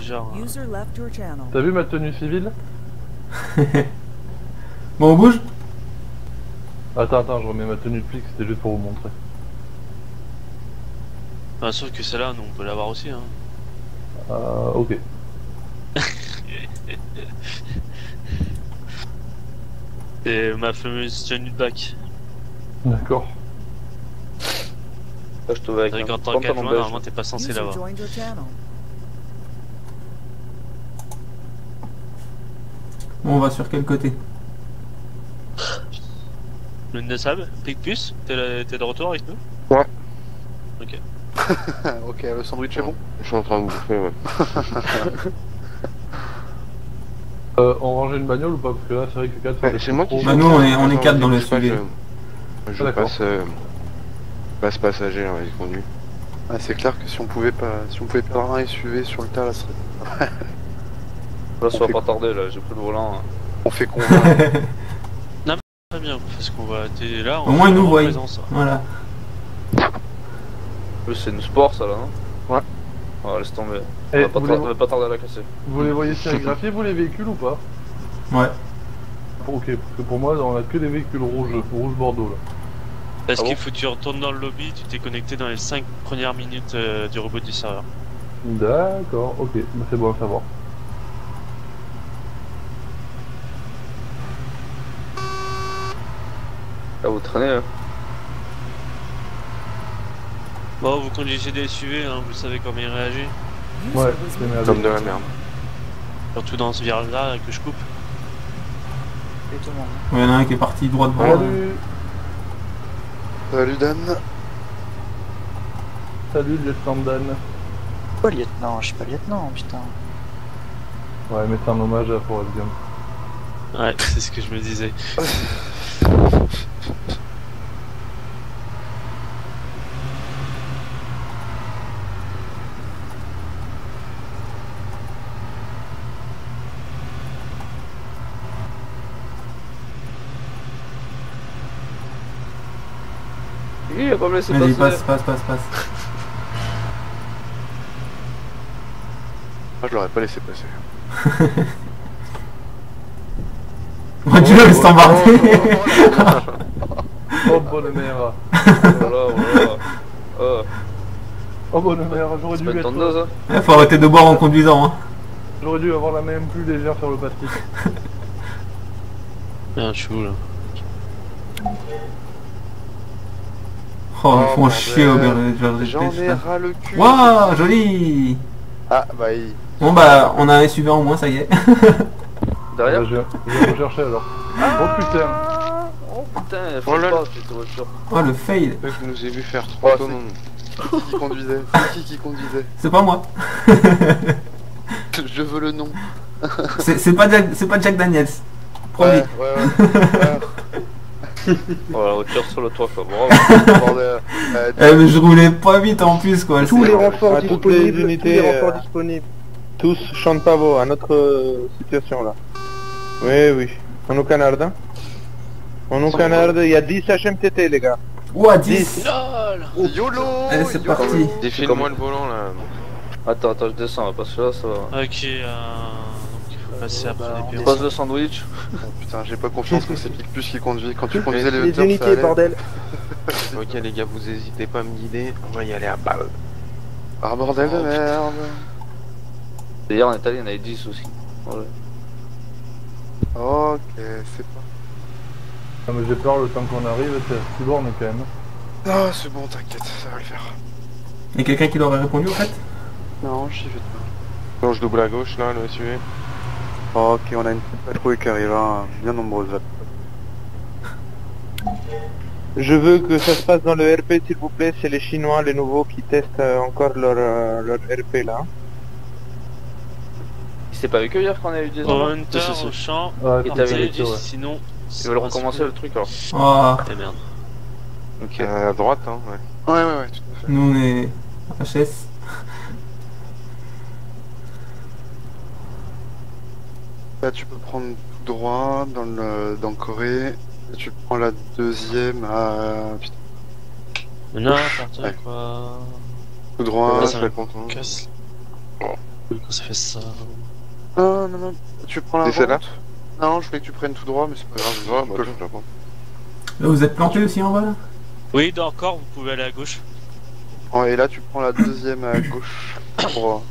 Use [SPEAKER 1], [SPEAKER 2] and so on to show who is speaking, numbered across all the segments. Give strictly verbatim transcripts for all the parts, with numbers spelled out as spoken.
[SPEAKER 1] genre...
[SPEAKER 2] User left your channel.
[SPEAKER 3] T'as vu ma tenue civile?
[SPEAKER 4] Bon, on bouge.
[SPEAKER 3] Attends, attends, je remets ma tenue de flic, c'était juste pour vous montrer.
[SPEAKER 1] Bah, sauf que celle-là, nous, on peut l'avoir aussi, hein.
[SPEAKER 3] Euh, ok.
[SPEAKER 1] C'est ma fameuse tenue de bac.
[SPEAKER 3] D'accord.
[SPEAKER 5] Là, je te vois avec
[SPEAKER 1] C'est vrai
[SPEAKER 5] un
[SPEAKER 1] qu'en tant qu'adjoint,
[SPEAKER 5] pantalon beige.
[SPEAKER 1] normalement, t'es pas censé
[SPEAKER 2] User
[SPEAKER 1] l'avoir.
[SPEAKER 2] joined your channel.
[SPEAKER 4] Bon, on va sur quel côté?
[SPEAKER 1] Lune de sable, Picpus, t'es là- t'es de retour avec nous?
[SPEAKER 6] Ouais.
[SPEAKER 1] Ok.
[SPEAKER 6] Ok, le sandwich est bon.
[SPEAKER 7] Je suis en train de bouffer, ouais.
[SPEAKER 3] Euh, on rangeait une bagnole ou pas? Parce que là, c'est vrai que quatre
[SPEAKER 7] Ouais, c'est moi qui
[SPEAKER 3] trop.
[SPEAKER 7] suis
[SPEAKER 4] Bah,
[SPEAKER 7] en
[SPEAKER 4] nous,
[SPEAKER 7] train
[SPEAKER 4] on
[SPEAKER 7] de-
[SPEAKER 4] est- on est
[SPEAKER 7] Attends,
[SPEAKER 4] quatre dans le
[SPEAKER 7] bouge pas,
[SPEAKER 4] S U V.
[SPEAKER 7] Je, je
[SPEAKER 3] Ah, d'accord.
[SPEAKER 7] passe, euh, passe passager, hein, il conduit.
[SPEAKER 6] Ah, c'est clair que si on pouvait pas, si on pouvait perdre un S U V sur le tas, là, ce serait...
[SPEAKER 5] Là, ça va pas tarder, là, j'ai pris le volant. hein.
[SPEAKER 6] On fait convaincre.
[SPEAKER 1] Très bien, parce qu'on va... T'es là,
[SPEAKER 4] Au moins, ils nous voient.
[SPEAKER 1] présence.
[SPEAKER 4] Voilà.
[SPEAKER 5] En plus, c'est une sport, ça, là, non?
[SPEAKER 7] Ouais.
[SPEAKER 5] Ouais, laisse tomber. On
[SPEAKER 3] Eh,
[SPEAKER 5] va pas,
[SPEAKER 3] vous,
[SPEAKER 5] tar-
[SPEAKER 3] les...
[SPEAKER 5] on va pas tarder à la casser.
[SPEAKER 3] vous les voyez sérigraphiés, vous les véhicules ou pas?
[SPEAKER 4] Ouais.
[SPEAKER 3] Ok, parce que pour moi, on a que des véhicules rouges, rouge bordeaux là.
[SPEAKER 1] Parce
[SPEAKER 5] Ah
[SPEAKER 1] qu'il
[SPEAKER 5] bon
[SPEAKER 1] faut que tu retournes dans le lobby, tu t'es connecté dans les cinq premières minutes euh, du robot du serveur.
[SPEAKER 3] D'accord, ok, bah, c'est bon à savoir.
[SPEAKER 5] Là, vous traînez, là.
[SPEAKER 1] Bon, vous conduisez des S U V, hein, vous savez comment il réagit.
[SPEAKER 2] User
[SPEAKER 3] Ouais,
[SPEAKER 2] was
[SPEAKER 3] c'est
[SPEAKER 2] moved.
[SPEAKER 3] merde.
[SPEAKER 7] Comme de la merde.
[SPEAKER 1] Surtout dans ce virage-là que je coupe.
[SPEAKER 4] Il y en a un qui est parti droit devant.
[SPEAKER 3] Salut.
[SPEAKER 6] Salut Dan.
[SPEAKER 3] Salut, lieutenant Dan.
[SPEAKER 8] Pas lieutenant, je suis pas lieutenant, putain.
[SPEAKER 3] Ouais, mais c'est un hommage à Forrest Gump.
[SPEAKER 1] Ouais, c'est ce que je me disais.
[SPEAKER 5] Il a pas me laissé
[SPEAKER 4] Vas-y,
[SPEAKER 5] passer.
[SPEAKER 4] passe, passe, passe, passe.
[SPEAKER 6] Moi, je l'aurais pas laissé passer.
[SPEAKER 4] Mon dieu, il s'est embarqué.
[SPEAKER 3] Oh, bonne mère.
[SPEAKER 5] Voilà, voilà. Oh,
[SPEAKER 3] Oh, bonne mère, j'aurais
[SPEAKER 5] c'est
[SPEAKER 3] dû
[SPEAKER 5] pas une
[SPEAKER 3] être...
[SPEAKER 5] tondeuse, hein?
[SPEAKER 4] Il faut arrêter de boire en conduisant. Hein.
[SPEAKER 3] J'aurais dû avoir la main plus légère sur le plastique.
[SPEAKER 1] Bien chou là.
[SPEAKER 4] Oh, ils
[SPEAKER 6] Oh,
[SPEAKER 4] font chier au
[SPEAKER 6] bordel.
[SPEAKER 4] berger
[SPEAKER 6] J'en
[SPEAKER 4] de
[SPEAKER 6] ai
[SPEAKER 4] pêche.
[SPEAKER 6] ras le cul.
[SPEAKER 4] Waouh, joli.
[SPEAKER 6] Ah, bah, il...
[SPEAKER 4] Bon bah, on a un S U V en moins, ça y est.
[SPEAKER 5] Derrière?
[SPEAKER 3] Bah, je, je vais rechercher alors. Oh putain.
[SPEAKER 5] Oh putain, elle
[SPEAKER 7] Oh
[SPEAKER 5] fait
[SPEAKER 7] là
[SPEAKER 5] pas
[SPEAKER 7] là.
[SPEAKER 5] cette voiture.
[SPEAKER 4] Oh, le fail.
[SPEAKER 7] Le mec nous a vu faire trois
[SPEAKER 6] Oh,
[SPEAKER 7] tonnes.
[SPEAKER 6] Qui qui conduisait? C'est qui qui conduisait?
[SPEAKER 4] C'est pas moi.
[SPEAKER 6] Je veux le nom.
[SPEAKER 4] C'est c'est pas, Jack- c'est pas Jack Daniels. Promis.
[SPEAKER 6] Ouais, ouais, ouais.
[SPEAKER 5] Oh, la voiture sur le toit, quoi. Bravo.
[SPEAKER 6] Bordel. Euh,
[SPEAKER 4] Eh, mais je roulais pas vite en plus quoi.
[SPEAKER 9] Tous
[SPEAKER 4] c'est-
[SPEAKER 9] les renforts
[SPEAKER 6] à toutes
[SPEAKER 9] disponibles,
[SPEAKER 6] les
[SPEAKER 9] tous les renforts disponibles. Tous chantent pavo à notre euh, situation là. Oui, oui. On nous canarde. Hein. On nous canarde, il y a dix H M T T les gars.
[SPEAKER 4] Ouah, dix.
[SPEAKER 1] LOL.
[SPEAKER 6] YOLO.
[SPEAKER 4] Allez, c'est
[SPEAKER 6] YOLO.
[SPEAKER 4] parti.
[SPEAKER 7] Défile-moi le volant là.
[SPEAKER 5] Attends, attends, je descends, parce que là, ça va.
[SPEAKER 1] Ok, euh... donc il faut passer après
[SPEAKER 8] bah,
[SPEAKER 1] les
[SPEAKER 8] on
[SPEAKER 1] bureaux.
[SPEAKER 5] Passe le sandwich.
[SPEAKER 6] Oh, putain, j'ai pas confiance que c'est Picpus qui conduit. Quand tu conduisais les
[SPEAKER 9] Les
[SPEAKER 6] Hunters, ça
[SPEAKER 9] unités,
[SPEAKER 6] allait.
[SPEAKER 9] bordel.
[SPEAKER 7] Ok les gars, vous hésitez pas à me guider, on va y aller à balle.
[SPEAKER 6] Ah, bordel de
[SPEAKER 7] Oh, putain.
[SPEAKER 6] merde.
[SPEAKER 5] D'ailleurs, en Italie, il y en avait dix aussi. Ouais.
[SPEAKER 6] Ok, c'est pas...
[SPEAKER 3] Ah, mais j'ai peur le temps qu'on arrive, c'est si borne quand même.
[SPEAKER 6] Ah, c'est bon, t'inquiète, ça va le faire.
[SPEAKER 4] Y'a quelqu'un qui leur a répondu en fait?
[SPEAKER 6] Non, j'y vais pas.
[SPEAKER 7] Non, je double à gauche là, le S U V.
[SPEAKER 6] Ok, on a une petite patrouille qui arrive, hein, bien nombreuse là.
[SPEAKER 9] Je veux que ça se passe dans le R P s'il vous plaît, c'est les Chinois, les nouveaux qui testent euh, encore leur, euh, leur R P là.
[SPEAKER 5] C'était pas avec eux hier qu'on a eu des
[SPEAKER 1] Au
[SPEAKER 5] endroits?
[SPEAKER 1] Hunter,
[SPEAKER 5] Si, si, si.
[SPEAKER 1] au champ,
[SPEAKER 3] Ouais,
[SPEAKER 5] Et
[SPEAKER 3] c'est
[SPEAKER 5] t'avais
[SPEAKER 3] ça,
[SPEAKER 5] les
[SPEAKER 3] c'est vrai.
[SPEAKER 1] sinon...
[SPEAKER 5] Ils veulent recommencer le truc alors.
[SPEAKER 4] Oh,
[SPEAKER 1] Eh merde.
[SPEAKER 5] Ok.
[SPEAKER 7] Euh, à droite, hein, ouais.
[SPEAKER 6] Ouais, ouais, ouais, tout à fait.
[SPEAKER 4] nous on est H S.
[SPEAKER 6] Là, tu peux prendre tout droit dans le, dans Corée. Et tu prends la deuxième à... Putain,
[SPEAKER 1] N'importe
[SPEAKER 6] Ouais.
[SPEAKER 1] quoi.
[SPEAKER 6] tout droit.
[SPEAKER 7] Ouais,
[SPEAKER 1] ça
[SPEAKER 7] je
[SPEAKER 1] va.
[SPEAKER 7] serais content.
[SPEAKER 1] Casse.
[SPEAKER 3] Je
[SPEAKER 1] quand ça fait ça.
[SPEAKER 6] Non, non, non. Tu prends la
[SPEAKER 7] C'est celle-là?
[SPEAKER 6] route. Non, je voulais que tu prennes tout droit, mais c'est pas grave.
[SPEAKER 7] Ouais, bah, je la prends.
[SPEAKER 4] Là, vous êtes planté aussi en bas là?
[SPEAKER 1] Oui, encore, vous pouvez aller à gauche.
[SPEAKER 6] Oh, et là, tu prends la deuxième à gauche. Pour...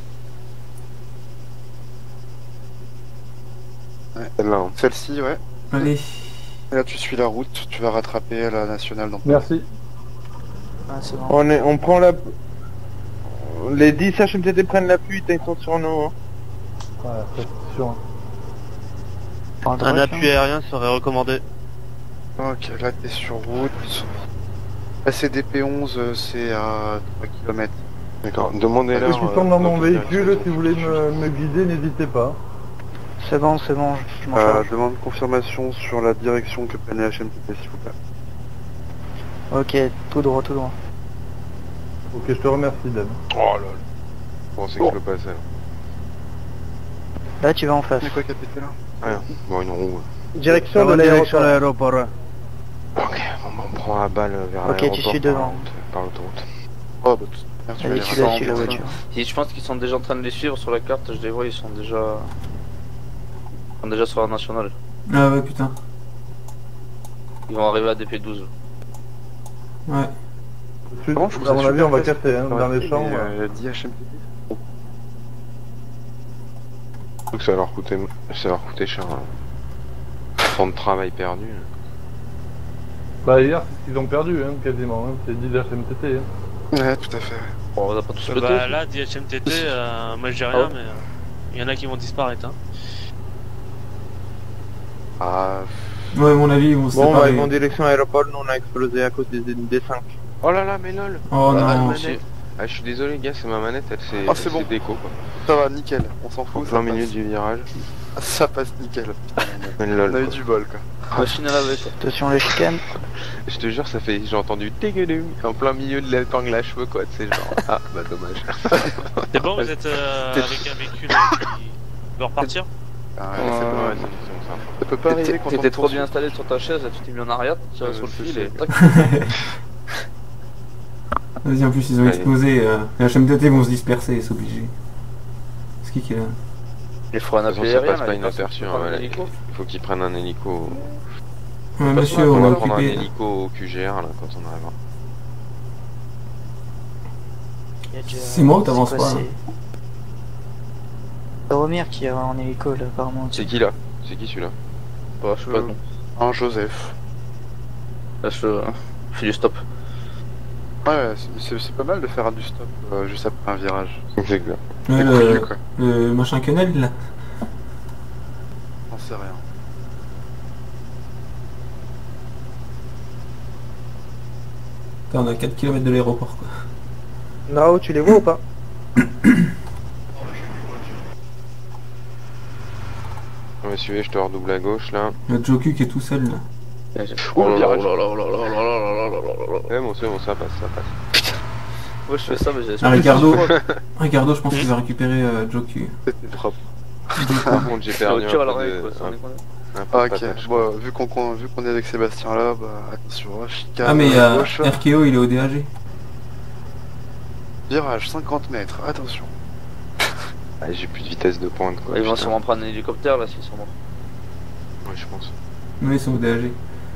[SPEAKER 6] Ouais.
[SPEAKER 7] Celle-là, hein.
[SPEAKER 6] Celle-ci, ouais.
[SPEAKER 4] Allez.
[SPEAKER 6] Et là, tu suis la route, tu vas rattraper la nationale. Donc...
[SPEAKER 3] Merci.
[SPEAKER 8] Ah, c'est bon.
[SPEAKER 9] On, est, on prend la... Les dix H M T T prennent l'appui, ils sont sur nous. Hein.
[SPEAKER 3] Ouais, ça, c'est sûr.
[SPEAKER 8] Dans le
[SPEAKER 2] Un
[SPEAKER 8] droit,
[SPEAKER 2] appui aérien serait recommandé.
[SPEAKER 6] Ok, là, t'es sur route. La C D P onze, c'est à trois kilomètres.
[SPEAKER 7] D'accord, demandez-leur.
[SPEAKER 3] Ceux qui sont dans mon véhicule, si vous voulez me, me guider, n'hésitez pas.
[SPEAKER 8] C'est bon, c'est bon, je m'en
[SPEAKER 6] Euh,
[SPEAKER 8] charge.
[SPEAKER 6] demande confirmation sur la direction que prennent les H M T T, s'il vous plaît.
[SPEAKER 8] Ok, tout droit, tout droit.
[SPEAKER 3] Ok, je te remercie, Dan.
[SPEAKER 7] Oh là là. Je pensais que je le passais.
[SPEAKER 8] Là, tu vas en face.
[SPEAKER 6] C'est quoi qui a pété là?
[SPEAKER 7] Rien. Bon, une roue.
[SPEAKER 9] Direction de
[SPEAKER 2] Direction
[SPEAKER 9] l'aéroport.
[SPEAKER 2] l'aéroport.
[SPEAKER 7] Ok, bon, bah, on prend la balle vers
[SPEAKER 8] Ok, tu
[SPEAKER 7] l'aéroport
[SPEAKER 8] suis
[SPEAKER 7] par
[SPEAKER 8] devant.
[SPEAKER 7] l'aute- Par l'autoroute.
[SPEAKER 6] Oh, bah, tout- merde, tu vas
[SPEAKER 8] Allez,
[SPEAKER 6] les
[SPEAKER 8] tu la
[SPEAKER 6] rater
[SPEAKER 8] suis la
[SPEAKER 6] en
[SPEAKER 8] voiture.
[SPEAKER 5] Si je pense qu'ils sont déjà en train de les suivre sur la carte, je les vois, ils sont déjà. Ils sont déjà sur la nationale.
[SPEAKER 4] Ah ouais, putain.
[SPEAKER 5] Ils vont arriver à D P douze.
[SPEAKER 4] Ouais.
[SPEAKER 6] Bon, je trouve
[SPEAKER 3] à
[SPEAKER 6] ça
[SPEAKER 3] mon
[SPEAKER 6] super
[SPEAKER 3] avis, on va
[SPEAKER 6] facile.
[SPEAKER 3] casser hein, dans les champs.
[SPEAKER 6] Mais,
[SPEAKER 3] ouais.
[SPEAKER 6] euh, dix H M T T.
[SPEAKER 7] Je trouve que ça va leur coûter, ça va leur coûter cher. Hein. Temps de travail perdu.
[SPEAKER 3] Bah, hier, c'est ce qu'ils ont perdu, hein, quasiment. Hein. C'est dix H M T T. Hein.
[SPEAKER 6] Ouais, tout à fait.
[SPEAKER 5] Bon, on va pas tous le
[SPEAKER 1] Bah là, D H M T T, euh, moi je dis rien,
[SPEAKER 5] Ah.
[SPEAKER 1] mais il y en a qui vont disparaître. Hein.
[SPEAKER 6] Ah,
[SPEAKER 4] Ouais, à mon avis, ils vont se
[SPEAKER 9] Bon, bah,
[SPEAKER 4] séparer.
[SPEAKER 9] ils vont en direction aéroport, nous on a explosé à cause des D cinq.
[SPEAKER 7] Oh là là, mais lol.
[SPEAKER 4] Oh
[SPEAKER 7] Ah,
[SPEAKER 4] non.
[SPEAKER 7] manette. Ah, je suis désolé, gars, c'est ma manette, elle s'est
[SPEAKER 6] Ah, c'est
[SPEAKER 7] elle
[SPEAKER 6] bon.
[SPEAKER 7] s'est déco quoi.
[SPEAKER 6] ça va, nickel. On s'en
[SPEAKER 7] En
[SPEAKER 6] fout.
[SPEAKER 7] plein
[SPEAKER 6] ça
[SPEAKER 7] milieu
[SPEAKER 6] passe.
[SPEAKER 7] du virage.
[SPEAKER 6] Ça passe nickel.
[SPEAKER 7] Mais
[SPEAKER 6] On
[SPEAKER 7] lol.
[SPEAKER 6] a eu
[SPEAKER 7] quoi.
[SPEAKER 6] du bol, quoi.
[SPEAKER 5] Machine à laver, quoi.
[SPEAKER 8] Attention les chicanes.
[SPEAKER 7] Je te jure, ça fait. J'ai entendu téguedum en plein milieu de l'épingle à cheveux quoi, tu sais, genre. Ah, bah dommage.
[SPEAKER 1] C'est bon, vous êtes euh,
[SPEAKER 6] T'es-
[SPEAKER 1] avec un véhicule euh, qui peut repartir?
[SPEAKER 6] Ah, ouais,
[SPEAKER 7] Ouais,
[SPEAKER 6] c'est bon.
[SPEAKER 7] ouais, c'est c'est ça.
[SPEAKER 6] Ça peut pas arriver
[SPEAKER 5] T'étais
[SPEAKER 6] quand on
[SPEAKER 5] t'étais
[SPEAKER 6] te
[SPEAKER 5] trop
[SPEAKER 6] poursuit.
[SPEAKER 5] bien installé sur ta chaise, là, tu t'es mis en arrière, tu tires
[SPEAKER 7] Ouais,
[SPEAKER 5] sur le
[SPEAKER 7] je
[SPEAKER 5] fil
[SPEAKER 7] sais.
[SPEAKER 5] et tac.
[SPEAKER 4] Vas-y, en plus, ils ont
[SPEAKER 7] Allez.
[SPEAKER 4] explosé. Euh, les H M T T vont se disperser, c'est obligé. C'est qui qui est là?
[SPEAKER 5] Il faut un
[SPEAKER 7] De toute
[SPEAKER 5] appui
[SPEAKER 7] façon, ça
[SPEAKER 5] aérien.
[SPEAKER 7] passe
[SPEAKER 5] là,
[SPEAKER 7] pas
[SPEAKER 5] les gars,
[SPEAKER 7] inaperçu.
[SPEAKER 5] c'est
[SPEAKER 7] Hein,
[SPEAKER 5] pas un
[SPEAKER 7] voilà.
[SPEAKER 5] hélico.
[SPEAKER 7] Il faut qu'ils prennent un hélico.
[SPEAKER 4] Ouais,
[SPEAKER 7] De toute
[SPEAKER 4] monsieur,
[SPEAKER 7] façon,
[SPEAKER 4] on
[SPEAKER 7] va
[SPEAKER 4] a
[SPEAKER 7] prendre un
[SPEAKER 4] occupé.
[SPEAKER 7] hélico au Q G R là quand on arrivera.
[SPEAKER 8] Il y a déjà-
[SPEAKER 4] C'est moi ou t'avances
[SPEAKER 8] c'est quoi,
[SPEAKER 4] pas, là
[SPEAKER 8] c'est- C'est Romir qui est en hélico là, apparemment.
[SPEAKER 7] C'est qui là? C'est qui celui-là?
[SPEAKER 5] Bah, je sais pas. non.
[SPEAKER 6] Un Joseph.
[SPEAKER 5] Là, je euh, fais du stop.
[SPEAKER 6] Ouais, c'est- c'est c'est pas mal de faire du stop euh, juste après un virage.
[SPEAKER 7] C'est clair.
[SPEAKER 4] Ouais,
[SPEAKER 6] C'est
[SPEAKER 4] le,
[SPEAKER 6] couillu, quoi.
[SPEAKER 4] le machin quenelle là.
[SPEAKER 6] J'en sais rien.
[SPEAKER 4] Putain, on est à quatre kilomètres de l'aéroport quoi.
[SPEAKER 9] Nao, tu les vois ou pas?
[SPEAKER 7] Ouais, suivez, je te redouble à gauche là.
[SPEAKER 4] Le Joku qui est tout seul là.
[SPEAKER 5] Oh là là, oh là là, oh là là, oh là là, oh là là, oh là là.
[SPEAKER 7] Ouais, bon, c'est bon, ça passe, ça passe.
[SPEAKER 5] Moi, je fais ça, mais j'ai.
[SPEAKER 4] Ah, Ricardo, Ricardo, je pense qu'il va récupérer euh, Joku.
[SPEAKER 6] C'était propre.
[SPEAKER 7] Par contre, j'ai
[SPEAKER 5] Je
[SPEAKER 7] perdu
[SPEAKER 5] tire à
[SPEAKER 7] un peu
[SPEAKER 5] l'oreille,
[SPEAKER 7] de...
[SPEAKER 5] quoi, sans
[SPEAKER 7] un-
[SPEAKER 5] déconner.
[SPEAKER 7] un peu de
[SPEAKER 6] Ok,
[SPEAKER 7] patate, je crois.
[SPEAKER 6] bon, vu qu'on qu'on- vu qu'on est avec Sébastien là, bah attention, hein, chicane
[SPEAKER 4] Ah, mais il y
[SPEAKER 6] à
[SPEAKER 4] a
[SPEAKER 6] gauche,
[SPEAKER 4] R K O, il est au D A G.
[SPEAKER 6] virage cinquante mètres, attention.
[SPEAKER 7] Ah, j'ai plus de vitesse de pointe quoi.
[SPEAKER 5] Ils vont
[SPEAKER 7] putain.
[SPEAKER 5] sûrement prendre un hélicoptère là s'ils sont morts.
[SPEAKER 7] Ouais, je pense.
[SPEAKER 4] Oui, ils sont au D A G.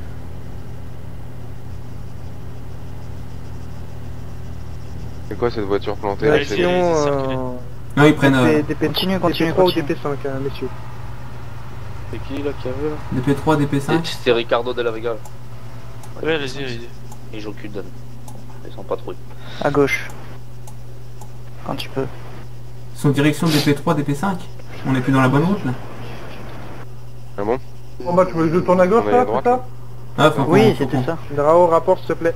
[SPEAKER 7] C'est quoi cette voiture plantée là? C'est-
[SPEAKER 1] Direction,
[SPEAKER 9] Direction
[SPEAKER 1] allez-y,
[SPEAKER 9] euh,
[SPEAKER 4] Non, ils prennent euh,
[SPEAKER 9] D P
[SPEAKER 8] Continue, continue,
[SPEAKER 9] D P trois ou
[SPEAKER 8] continue.
[SPEAKER 9] D P cinq, hein, messieurs.
[SPEAKER 5] C'est qui là qui avait là
[SPEAKER 4] D P trois, D P cinq.
[SPEAKER 5] C'était Ricardo de la Vega. là.
[SPEAKER 1] Ouais, allez-y, allez-y.
[SPEAKER 5] Ils jouent cul de Dan. Ils sont pas trop.
[SPEAKER 8] À gauche. Quand tu peux.
[SPEAKER 4] Ils sont direction D P trois, D P cinq. On est plus dans la bonne route là.
[SPEAKER 7] Ah bon?
[SPEAKER 3] Bon, bah, tu veux que je tourne à gauche
[SPEAKER 7] On est à
[SPEAKER 3] là,
[SPEAKER 7] droite,
[SPEAKER 3] c'est ça?
[SPEAKER 4] Ah, faut qu'on-
[SPEAKER 8] Oui,
[SPEAKER 4] faut
[SPEAKER 8] c'était
[SPEAKER 4] qu'on-
[SPEAKER 8] ça.
[SPEAKER 9] Nao, rapport s'il te plaît.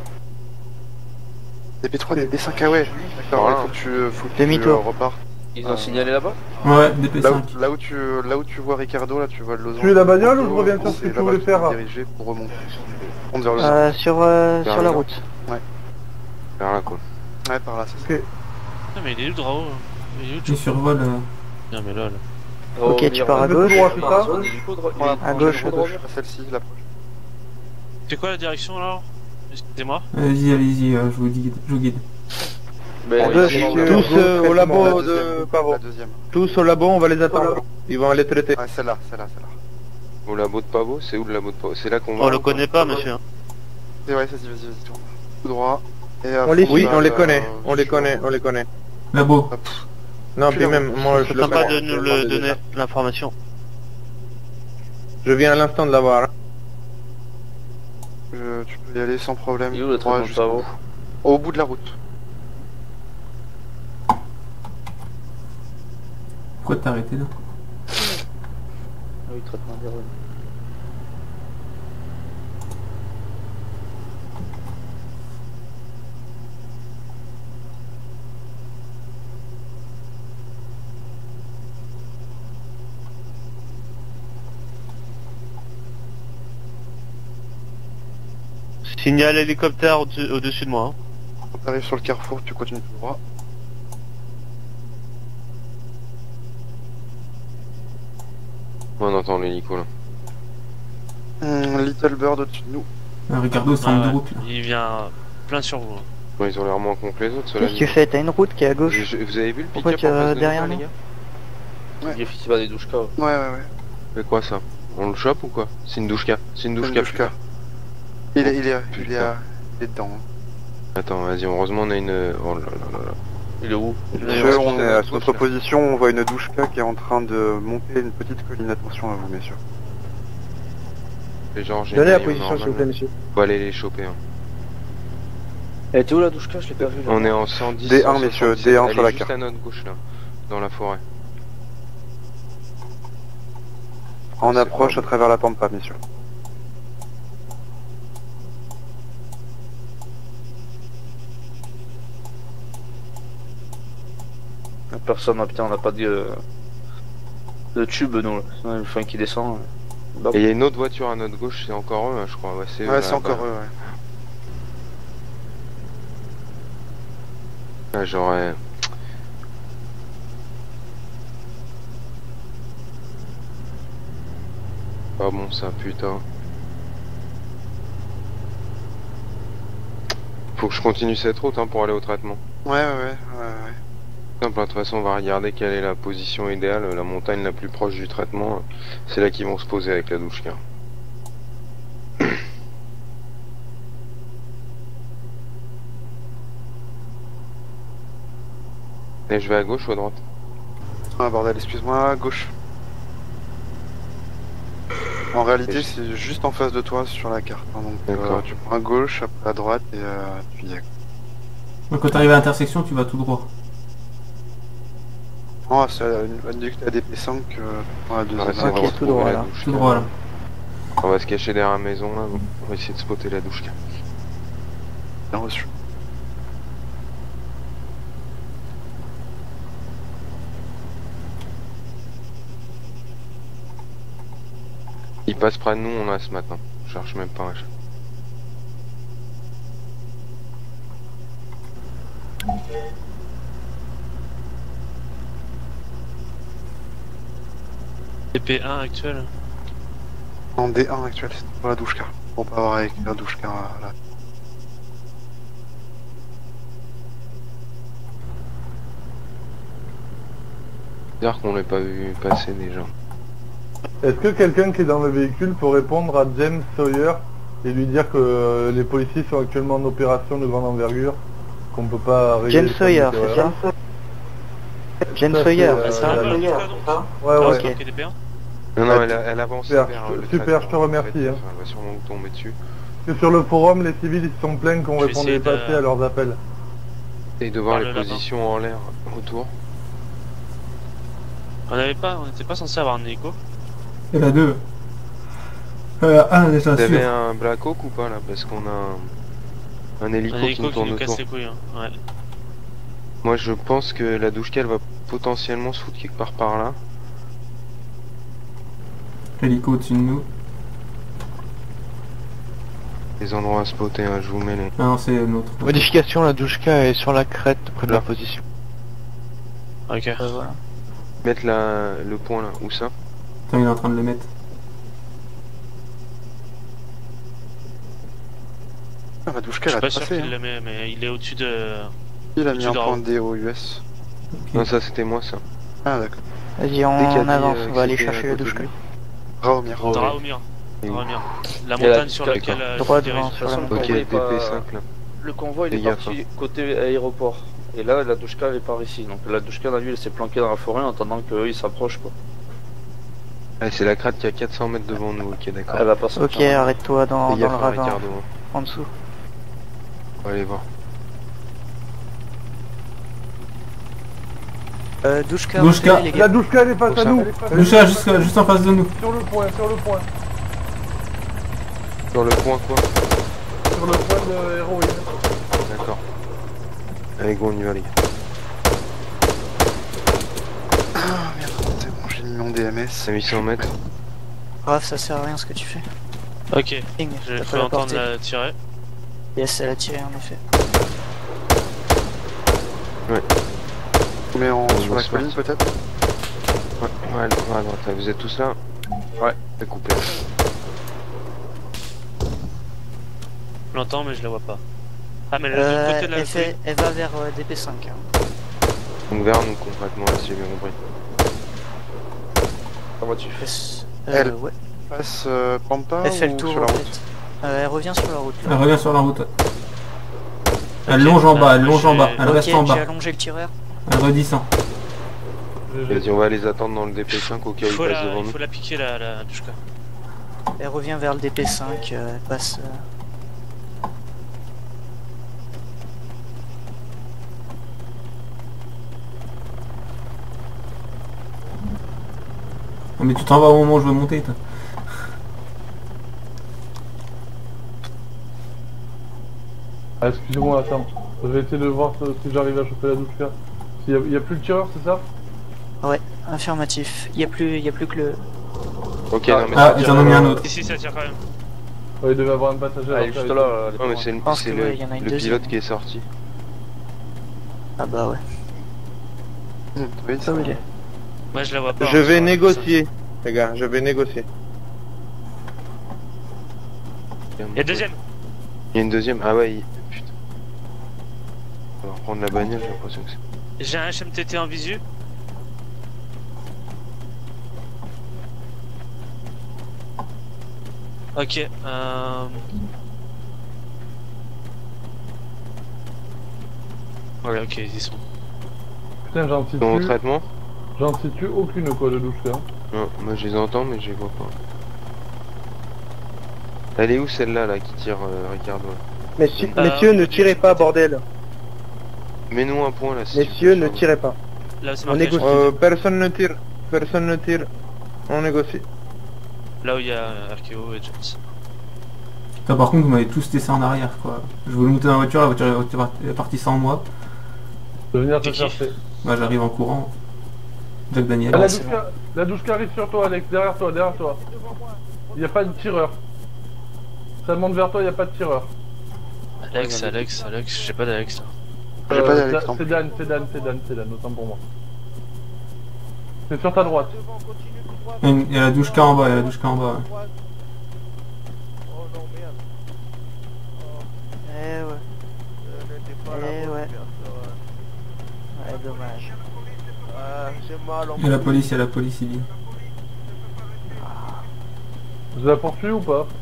[SPEAKER 6] D P trois, D P cinq, ah ouais. D'accord,
[SPEAKER 7] Voilà.
[SPEAKER 6] il faut que tu, faut que tu
[SPEAKER 8] Demi-tour.
[SPEAKER 6] euh, repartes.
[SPEAKER 5] Ils ont signalé là-bas?
[SPEAKER 4] Ouais, D P
[SPEAKER 6] Là
[SPEAKER 4] cinq.
[SPEAKER 6] où, là, où tu, là où tu vois Ricardo, là tu vois le losange.
[SPEAKER 3] Tu es la bagnole ou je reviens sur ce
[SPEAKER 6] C'est
[SPEAKER 3] que tu
[SPEAKER 6] là-bas
[SPEAKER 3] voulais
[SPEAKER 6] qu'il
[SPEAKER 3] faire
[SPEAKER 6] faut
[SPEAKER 3] là
[SPEAKER 6] diriger pour remonter. On vers le
[SPEAKER 8] Euh, sur, euh,
[SPEAKER 7] Vers
[SPEAKER 8] sur
[SPEAKER 7] le
[SPEAKER 8] la
[SPEAKER 7] nord.
[SPEAKER 8] route.
[SPEAKER 7] Vers là quoi.
[SPEAKER 6] Ouais, par là, c'est ça.
[SPEAKER 3] Ok.
[SPEAKER 1] Ah, mais il est où, Drao? Il est où,
[SPEAKER 4] Ils
[SPEAKER 1] Joe?
[SPEAKER 4] survolent. euh,
[SPEAKER 1] Non, mais lol.
[SPEAKER 8] Ok, tu pars à
[SPEAKER 3] Tout
[SPEAKER 8] gauche.
[SPEAKER 3] droit, c'est ça?
[SPEAKER 6] Voilà,
[SPEAKER 8] À gauche, à gauche.
[SPEAKER 6] Celle-ci, la prochaine.
[SPEAKER 1] C'est quoi la direction alors? Excusez-moi.
[SPEAKER 4] Allez-y, allez-y, euh, je vous guide. Je vous guide.
[SPEAKER 5] Mais
[SPEAKER 6] On
[SPEAKER 5] oui,
[SPEAKER 6] va
[SPEAKER 5] c'est
[SPEAKER 6] sur
[SPEAKER 5] bon,
[SPEAKER 6] le-
[SPEAKER 9] tous euh, au
[SPEAKER 6] La
[SPEAKER 9] labo
[SPEAKER 6] deuxième.
[SPEAKER 9] de Pavo.
[SPEAKER 6] La deuxième.
[SPEAKER 9] Tous au labo, on va les attendre. Ils vont aller traiter.
[SPEAKER 6] Ouais, celle-là, celle-là, celle-là.
[SPEAKER 7] Au labo de Pavo, c'est où le labo de Pavo? C'est là qu'on va.
[SPEAKER 1] On le connaît pas, monsieur.
[SPEAKER 6] Et ouais, vas-y, vas-y, vas-y, tourne. Tout droit. Et à
[SPEAKER 9] On les
[SPEAKER 6] fond,
[SPEAKER 9] suit,
[SPEAKER 6] là,
[SPEAKER 9] on les
[SPEAKER 6] là,
[SPEAKER 9] connaît,
[SPEAKER 6] euh,
[SPEAKER 9] on les
[SPEAKER 6] sur-
[SPEAKER 9] connaît, on les connaît.
[SPEAKER 4] Labo.
[SPEAKER 6] Hop.
[SPEAKER 9] Non,
[SPEAKER 6] Puis
[SPEAKER 9] puis
[SPEAKER 6] là,
[SPEAKER 9] même, moi je
[SPEAKER 1] C'est
[SPEAKER 9] le
[SPEAKER 1] sympa
[SPEAKER 9] connais.
[SPEAKER 1] de nous
[SPEAKER 9] je
[SPEAKER 1] le
[SPEAKER 9] l'ai
[SPEAKER 1] donner
[SPEAKER 9] déjà.
[SPEAKER 1] l'information.
[SPEAKER 9] Je viens à l'instant de l'avoir. hein.
[SPEAKER 6] Je- Tu peux y aller sans problème.
[SPEAKER 5] Il est où le
[SPEAKER 6] droit
[SPEAKER 5] traitement de
[SPEAKER 6] jusqu'au
[SPEAKER 5] Pavo
[SPEAKER 6] bout. Au bout de la route.
[SPEAKER 4] Pourquoi t'as arrêté là?
[SPEAKER 5] Ah oui, traitement des rues.
[SPEAKER 1] Signal hélicoptère au-dessus au-dessus de moi. hein.
[SPEAKER 6] Quand t'arrives sur le carrefour, tu continues tout droit.
[SPEAKER 7] On entend l'hélico là.
[SPEAKER 6] Hum, Little Bird au-dessus de nous.
[SPEAKER 4] Ah, Ricardo, c'est en
[SPEAKER 1] Ah
[SPEAKER 4] de
[SPEAKER 1] ouais,
[SPEAKER 4] route là.
[SPEAKER 1] il vient plein sur vous. hein.
[SPEAKER 7] Bon, ils ont l'air moins cons que les autres, ceux-là.
[SPEAKER 8] Qu'est-ce que tu fais? T'as une route qui est à
[SPEAKER 7] Vous,
[SPEAKER 8] gauche.
[SPEAKER 7] je- vous avez vu le
[SPEAKER 8] Pourquoi
[SPEAKER 7] pick-up
[SPEAKER 8] tu
[SPEAKER 7] en
[SPEAKER 8] vas
[SPEAKER 7] face de
[SPEAKER 8] derrière
[SPEAKER 7] nous,
[SPEAKER 8] nous
[SPEAKER 7] les gars?
[SPEAKER 5] Il est festival des douches
[SPEAKER 6] Ouais, ouais, ouais.
[SPEAKER 7] C'est quoi ça? On le chope ou quoi? C'est une douchka. C'est une douchka.
[SPEAKER 6] Douchka. Il est, il est, il est,
[SPEAKER 7] Putain.
[SPEAKER 6] il est dedans. hein.
[SPEAKER 7] Attends, vas-y, heureusement on a une. Oh là là là là.
[SPEAKER 1] Il est où?
[SPEAKER 6] Monsieur, on est à
[SPEAKER 7] gauche,
[SPEAKER 6] notre
[SPEAKER 7] là.
[SPEAKER 6] position, on voit une douchka qui est en train de monter une petite colline. Attention à vous, messieurs.
[SPEAKER 7] Les gens, j'ai
[SPEAKER 9] Donnez
[SPEAKER 7] une
[SPEAKER 9] la
[SPEAKER 7] ligne
[SPEAKER 9] position s'il
[SPEAKER 7] normale.
[SPEAKER 9] vous plaît, monsieur.
[SPEAKER 7] Faut aller les choper. Hein.
[SPEAKER 5] Elle était où la douche? Je l'ai pas vue. là.
[SPEAKER 7] On est en cent dix.
[SPEAKER 6] D un,
[SPEAKER 7] cent
[SPEAKER 6] messieurs,
[SPEAKER 7] soixante-dix.
[SPEAKER 6] D un
[SPEAKER 7] Elle
[SPEAKER 6] sur
[SPEAKER 7] est
[SPEAKER 6] la
[SPEAKER 7] juste
[SPEAKER 6] carte.
[SPEAKER 7] à notre gauche là, dans la forêt.
[SPEAKER 6] En
[SPEAKER 7] C'est
[SPEAKER 6] approche
[SPEAKER 7] pas
[SPEAKER 6] à travers la pampa, messieurs.
[SPEAKER 5] Personne, ah, putain, on n'a pas de, euh, de tube, nous. Là. Sinon, il faut un qui descend. euh. Bah,
[SPEAKER 7] Et il y a une autre voiture à notre gauche, c'est encore eux, hein, je crois. Ouais, c'est eux,
[SPEAKER 6] Ouais,
[SPEAKER 7] là,
[SPEAKER 6] c'est encore
[SPEAKER 7] bah.
[SPEAKER 6] eux, ouais.
[SPEAKER 7] Ah, j'aurais. Pas bon ça, putain. Faut que je continue cette route hein, pour aller au traitement.
[SPEAKER 6] Ouais, ouais, ouais, ouais, ouais.
[SPEAKER 7] Simple, de toute façon on va regarder quelle est la position idéale, la montagne la plus proche du traitement, c'est là qu'ils vont se poser avec la douchka. Et je vais à gauche ou à droite?
[SPEAKER 6] Ah bordel, excuse-moi, gauche. En réalité,
[SPEAKER 7] Et je-
[SPEAKER 6] c'est juste en face de toi sur la carte. hein, donc euh,
[SPEAKER 7] D'accord.
[SPEAKER 6] tu prends à gauche, après à droite et euh, tu y es.
[SPEAKER 4] Donc, quand t'arrives à l'intersection, tu vas tout droit.
[SPEAKER 6] Oh, c'est une une à D P cinq euh, pour la
[SPEAKER 7] On va
[SPEAKER 6] deuxième.
[SPEAKER 7] essayer de
[SPEAKER 8] Ok, tout
[SPEAKER 7] retrouver
[SPEAKER 8] droit,
[SPEAKER 7] la
[SPEAKER 8] là.
[SPEAKER 7] douchka.
[SPEAKER 4] Tout droit là.
[SPEAKER 7] On va se cacher derrière la maison là, on va essayer de spotter la douchka.
[SPEAKER 6] Bien reçu.
[SPEAKER 7] Il passe près de nous, on a ce matin. Je cherche même pas un chat.
[SPEAKER 1] D P un actuel.
[SPEAKER 6] En D un actuel, c'est pour la douchka. Pour pas avoir avec la douchka euh, là.
[SPEAKER 7] Bizarre qu'on l'ait pas vu passer déjà.
[SPEAKER 3] Est-ce que quelqu'un qui est dans le véhicule peut répondre à James Sawyer et lui dire que euh, les policiers sont actuellement en opération de grande envergure, qu'on peut pas régler
[SPEAKER 8] James
[SPEAKER 3] les
[SPEAKER 8] Sawyer,
[SPEAKER 3] problèmes
[SPEAKER 8] c'est
[SPEAKER 3] terroristes.
[SPEAKER 8] ça James
[SPEAKER 3] Ça,
[SPEAKER 8] Sawyer,
[SPEAKER 3] c'est,
[SPEAKER 8] c'est
[SPEAKER 3] euh,
[SPEAKER 8] ça
[SPEAKER 3] la-
[SPEAKER 1] la
[SPEAKER 3] Ouais,
[SPEAKER 1] Ah,
[SPEAKER 3] ouais.
[SPEAKER 8] Ok.
[SPEAKER 1] c'est marqué D P un?
[SPEAKER 7] Non, non,
[SPEAKER 3] Ouais,
[SPEAKER 7] elle, elle avance
[SPEAKER 3] super,
[SPEAKER 7] vers
[SPEAKER 3] je-
[SPEAKER 7] euh, le
[SPEAKER 3] super,
[SPEAKER 7] traitement.
[SPEAKER 3] je te remercie,
[SPEAKER 7] En fait,
[SPEAKER 3] hein.
[SPEAKER 7] enfin, elle va sûrement nous tomber dessus.
[SPEAKER 3] Parce que sur le forum, les civils ils se sont plaints qu'on
[SPEAKER 1] Je vais
[SPEAKER 3] répondait
[SPEAKER 1] essayer
[SPEAKER 3] pas
[SPEAKER 1] de-
[SPEAKER 3] assez à leurs appels.
[SPEAKER 7] Et de voir
[SPEAKER 1] Par
[SPEAKER 7] les
[SPEAKER 1] le lapin.
[SPEAKER 7] positions en l'air autour.
[SPEAKER 1] On avait pas, on était pas censé avoir un hélico.
[SPEAKER 4] Il y en a deux. Euh, un déjà
[SPEAKER 7] Vous avez
[SPEAKER 4] sûr.
[SPEAKER 7] un Black Hawk ou pas là? Parce qu'on a un, un hélico
[SPEAKER 1] Un
[SPEAKER 7] qui
[SPEAKER 1] hélico
[SPEAKER 7] nous
[SPEAKER 1] qui
[SPEAKER 7] tourne
[SPEAKER 1] nous casse
[SPEAKER 7] autour.
[SPEAKER 1] les couilles. Hein. Ouais.
[SPEAKER 7] Moi je pense que la douchka elle va potentiellement se foutre quelque part par là.
[SPEAKER 4] Hélico au-dessus de nous.
[SPEAKER 7] Les endroits à spotter, hein, je vous mets les.
[SPEAKER 4] Ah non, c'est notre.
[SPEAKER 2] Modification, la douchka est sur la crête près de
[SPEAKER 7] Là.
[SPEAKER 2] la position.
[SPEAKER 1] Ok.
[SPEAKER 8] Euh, voilà.
[SPEAKER 7] Mettre la, le point là, où ça?
[SPEAKER 4] Attends, il est en train de le mettre.
[SPEAKER 6] Ah, la douchka
[SPEAKER 1] Je
[SPEAKER 6] elle
[SPEAKER 1] suis
[SPEAKER 6] a
[SPEAKER 1] pas sûr
[SPEAKER 6] passé.
[SPEAKER 1] qu'il
[SPEAKER 6] Hein.
[SPEAKER 1] le met, mais il est au-dessus de.
[SPEAKER 6] Il a mis
[SPEAKER 1] Tu
[SPEAKER 6] un
[SPEAKER 1] dois-
[SPEAKER 6] point D au U S.
[SPEAKER 7] Non, ça c'était moi ça.
[SPEAKER 6] Ah d'accord.
[SPEAKER 8] Vas-y,
[SPEAKER 7] Dès qu'il
[SPEAKER 8] on
[SPEAKER 7] a dit,
[SPEAKER 8] avance,
[SPEAKER 7] euh,
[SPEAKER 8] on va aller
[SPEAKER 7] que c'était
[SPEAKER 8] chercher
[SPEAKER 7] à
[SPEAKER 8] la
[SPEAKER 7] côté
[SPEAKER 8] douche.
[SPEAKER 7] de lui.
[SPEAKER 6] Raomir.
[SPEAKER 7] Oh, ouais.
[SPEAKER 1] Draomir.
[SPEAKER 7] Et-
[SPEAKER 1] Draomir. La
[SPEAKER 5] Et la-
[SPEAKER 1] montagne sur
[SPEAKER 5] d'accord.
[SPEAKER 1] laquelle euh,
[SPEAKER 8] Droit
[SPEAKER 1] je me
[SPEAKER 8] devant,
[SPEAKER 1] dirige.
[SPEAKER 8] sur la
[SPEAKER 5] façon,
[SPEAKER 8] montagne.
[SPEAKER 7] Ok,
[SPEAKER 5] Ouais,
[SPEAKER 7] D P
[SPEAKER 5] pas-
[SPEAKER 7] cinq là.
[SPEAKER 5] Le convoi il est
[SPEAKER 7] Fais gaffe,
[SPEAKER 5] parti côté aéroport. Et là, la douchka elle est par ici. Donc la douchka, lui, elle s'est planquée dans la forêt en attendant qu'eux ils s'approchent quoi.
[SPEAKER 7] Ah, c'est la crate qui a quatre cents mètres devant nous, ok d'accord.
[SPEAKER 5] Elle va pas sortir.
[SPEAKER 8] Ok, arrête-toi dans,
[SPEAKER 7] Fais
[SPEAKER 8] dans
[SPEAKER 7] gaffe
[SPEAKER 8] le
[SPEAKER 7] à
[SPEAKER 8] ravin,
[SPEAKER 7] Ricardo, hein.
[SPEAKER 8] en dessous.
[SPEAKER 7] On va aller voir.
[SPEAKER 8] Euh, douchka,
[SPEAKER 4] Douchka.
[SPEAKER 8] reculez, les
[SPEAKER 3] La
[SPEAKER 8] gars.
[SPEAKER 3] douchka elle est face
[SPEAKER 7] Où
[SPEAKER 3] à
[SPEAKER 7] ça
[SPEAKER 3] nous.
[SPEAKER 4] Douchka, juste, juste en face de nous.
[SPEAKER 3] Sur le point, sur le point.
[SPEAKER 7] Sur le point quoi?
[SPEAKER 3] Sur le point de héroïne.
[SPEAKER 7] D'accord. Allez go, on y va les gars.
[SPEAKER 6] Ah merde, c'est bon, j'ai mis mon D M S.
[SPEAKER 7] C'est huit cents mètres.
[SPEAKER 8] Bref, ça sert à rien ce que tu fais.
[SPEAKER 1] Ok,
[SPEAKER 8] Ping,
[SPEAKER 1] je
[SPEAKER 8] t'as
[SPEAKER 1] peux
[SPEAKER 8] pas la
[SPEAKER 1] entendre
[SPEAKER 8] portée.
[SPEAKER 1] la tirer.
[SPEAKER 8] Yes, elle a tiré en effet.
[SPEAKER 6] On met en
[SPEAKER 7] On
[SPEAKER 6] sur
[SPEAKER 7] va
[SPEAKER 6] la
[SPEAKER 7] se
[SPEAKER 6] colline
[SPEAKER 7] faire.
[SPEAKER 6] peut-être.
[SPEAKER 7] Ouais, ouais, à droite. Vous êtes tous là?
[SPEAKER 5] Ouais.
[SPEAKER 7] C'est coupé.
[SPEAKER 1] Je l'entends, mais je la vois pas. Ah, mais elle est de
[SPEAKER 8] Euh,
[SPEAKER 1] l'autre côté de la
[SPEAKER 8] elle, fait, elle va vers euh, D P cinq. Hein.
[SPEAKER 7] Donc vers nous concrètement, là, si j'ai bien compris.
[SPEAKER 5] Comment tu fais?
[SPEAKER 8] Yes. Euh,
[SPEAKER 6] Elle.
[SPEAKER 8] ouais.
[SPEAKER 6] Passe euh, Pampa
[SPEAKER 8] Elle fait le
[SPEAKER 6] ou
[SPEAKER 8] tour
[SPEAKER 6] sur
[SPEAKER 8] en
[SPEAKER 6] la route.
[SPEAKER 8] fait. Euh, elle revient sur la route.
[SPEAKER 4] Elle
[SPEAKER 8] Là.
[SPEAKER 4] revient sur la route. Elle
[SPEAKER 1] Ok,
[SPEAKER 4] longe en
[SPEAKER 1] bah,
[SPEAKER 4] bas, elle
[SPEAKER 1] moi,
[SPEAKER 4] longe en
[SPEAKER 1] j'ai-
[SPEAKER 4] bas, elle
[SPEAKER 8] Ok,
[SPEAKER 4] reste en
[SPEAKER 8] j'ai
[SPEAKER 4] bas.
[SPEAKER 8] allongé le tireur.
[SPEAKER 4] Elle redescend.
[SPEAKER 7] Vas-y, on va les attendre dans le D P cinq au cas où
[SPEAKER 1] Il
[SPEAKER 7] ils
[SPEAKER 1] faut,
[SPEAKER 7] passent
[SPEAKER 1] la,
[SPEAKER 7] devant
[SPEAKER 1] il
[SPEAKER 7] nous.
[SPEAKER 1] faut la piquer la, la douchka.
[SPEAKER 8] Elle revient vers le D P cinq. Euh, elle passe. Euh...
[SPEAKER 4] Oh, mais tu t'en vas au moment où je veux monter, toi.
[SPEAKER 3] Ah, excusez-moi, attends. Je vais essayer de voir si j'arrive à choper la douchka. Il y, a- il y a plus de tireur, c'est ça?
[SPEAKER 8] Ouais, affirmatif. Il y a plus, il y a plus que le.
[SPEAKER 7] Ok, non mais
[SPEAKER 4] Ah,
[SPEAKER 7] ça
[SPEAKER 4] ils
[SPEAKER 7] tire,
[SPEAKER 4] en ont mis
[SPEAKER 7] euh,
[SPEAKER 4] un autre.
[SPEAKER 1] Ici, ça tire quand même.
[SPEAKER 3] Ouais, il devait avoir un passager.
[SPEAKER 5] Elle est
[SPEAKER 3] alors,
[SPEAKER 5] juste
[SPEAKER 3] ça,
[SPEAKER 5] là. elle est
[SPEAKER 7] Non mais
[SPEAKER 5] pas
[SPEAKER 7] c'est le,
[SPEAKER 8] pense
[SPEAKER 7] c'est
[SPEAKER 8] que
[SPEAKER 7] le,
[SPEAKER 8] ouais, il y en a une
[SPEAKER 7] le
[SPEAKER 8] deuxième.
[SPEAKER 7] pilote qui est sorti.
[SPEAKER 8] Ah bah ouais.
[SPEAKER 6] Hum, Oui, ça va.
[SPEAKER 8] Ok.
[SPEAKER 1] Moi, je la vois pas.
[SPEAKER 9] Je
[SPEAKER 1] hein,
[SPEAKER 9] vais
[SPEAKER 1] sur-
[SPEAKER 9] négocier, les gars, je vais négocier.
[SPEAKER 1] Il y a deuxième.
[SPEAKER 7] Il y a une deuxième. Ah ouais, il... putain. On va reprendre la bagnole, j'ai l'impression que c'est...
[SPEAKER 1] J'ai un H M T T en visu. Ok, euh... Ouais, ok, ils y sont.
[SPEAKER 3] Putain, j'en
[SPEAKER 7] Ils sont au
[SPEAKER 3] situe,
[SPEAKER 7] traitement?
[SPEAKER 3] j'en situe aucune quoi de douchka. hein.
[SPEAKER 7] Non, moi je les entends mais je les vois pas. Elle est où celle-là là qui tire euh, Ricardo?
[SPEAKER 9] Messieurs,
[SPEAKER 1] Euh,
[SPEAKER 9] messieurs, ne tirez pas, bordel.
[SPEAKER 7] Mets-nous un point là si
[SPEAKER 9] Messieurs,
[SPEAKER 7] tu peux,
[SPEAKER 9] ne
[SPEAKER 7] Charles.
[SPEAKER 9] tirez pas.
[SPEAKER 1] Là, c'est
[SPEAKER 9] On
[SPEAKER 1] marqué
[SPEAKER 9] négocie.
[SPEAKER 1] H M T T.
[SPEAKER 9] Euh, personne ne tire. Personne ne tire. On négocie.
[SPEAKER 1] Là où il y a Archeo et Jones.
[SPEAKER 4] Putain, par contre, vous m'avez tous laissé en arrière, quoi. Je voulais monter dans la voiture, la voiture est parti- est partie sans moi.
[SPEAKER 3] De venir te
[SPEAKER 1] C'est qui
[SPEAKER 3] chercher.
[SPEAKER 4] Bah, j'arrive en courant. Jack Daniel.
[SPEAKER 3] Ah, la,
[SPEAKER 8] c'est
[SPEAKER 3] douchka, la douchka arrive sur toi, Alex, derrière toi, derrière toi. Il n'y a pas de tireur. Ça monte vers toi, il n'y a pas de tireur.
[SPEAKER 1] Alex, Alex, Alex, j'ai pas d'Alex là.
[SPEAKER 6] J'ai pas d'Alex, non
[SPEAKER 3] C'est Dan, c'est Dan, c'est Dan, c'est Dan, autant pour moi. C'est sur ta droite.
[SPEAKER 4] Il y a une- il y a la douche K en bas, il y a la douche K en bas. Ouais.
[SPEAKER 8] Eh ouais. Eh ouais. Ouais, dommage.
[SPEAKER 4] Il y a la police, il y a la police, il dit.
[SPEAKER 3] Vous la poursuivez ou pas?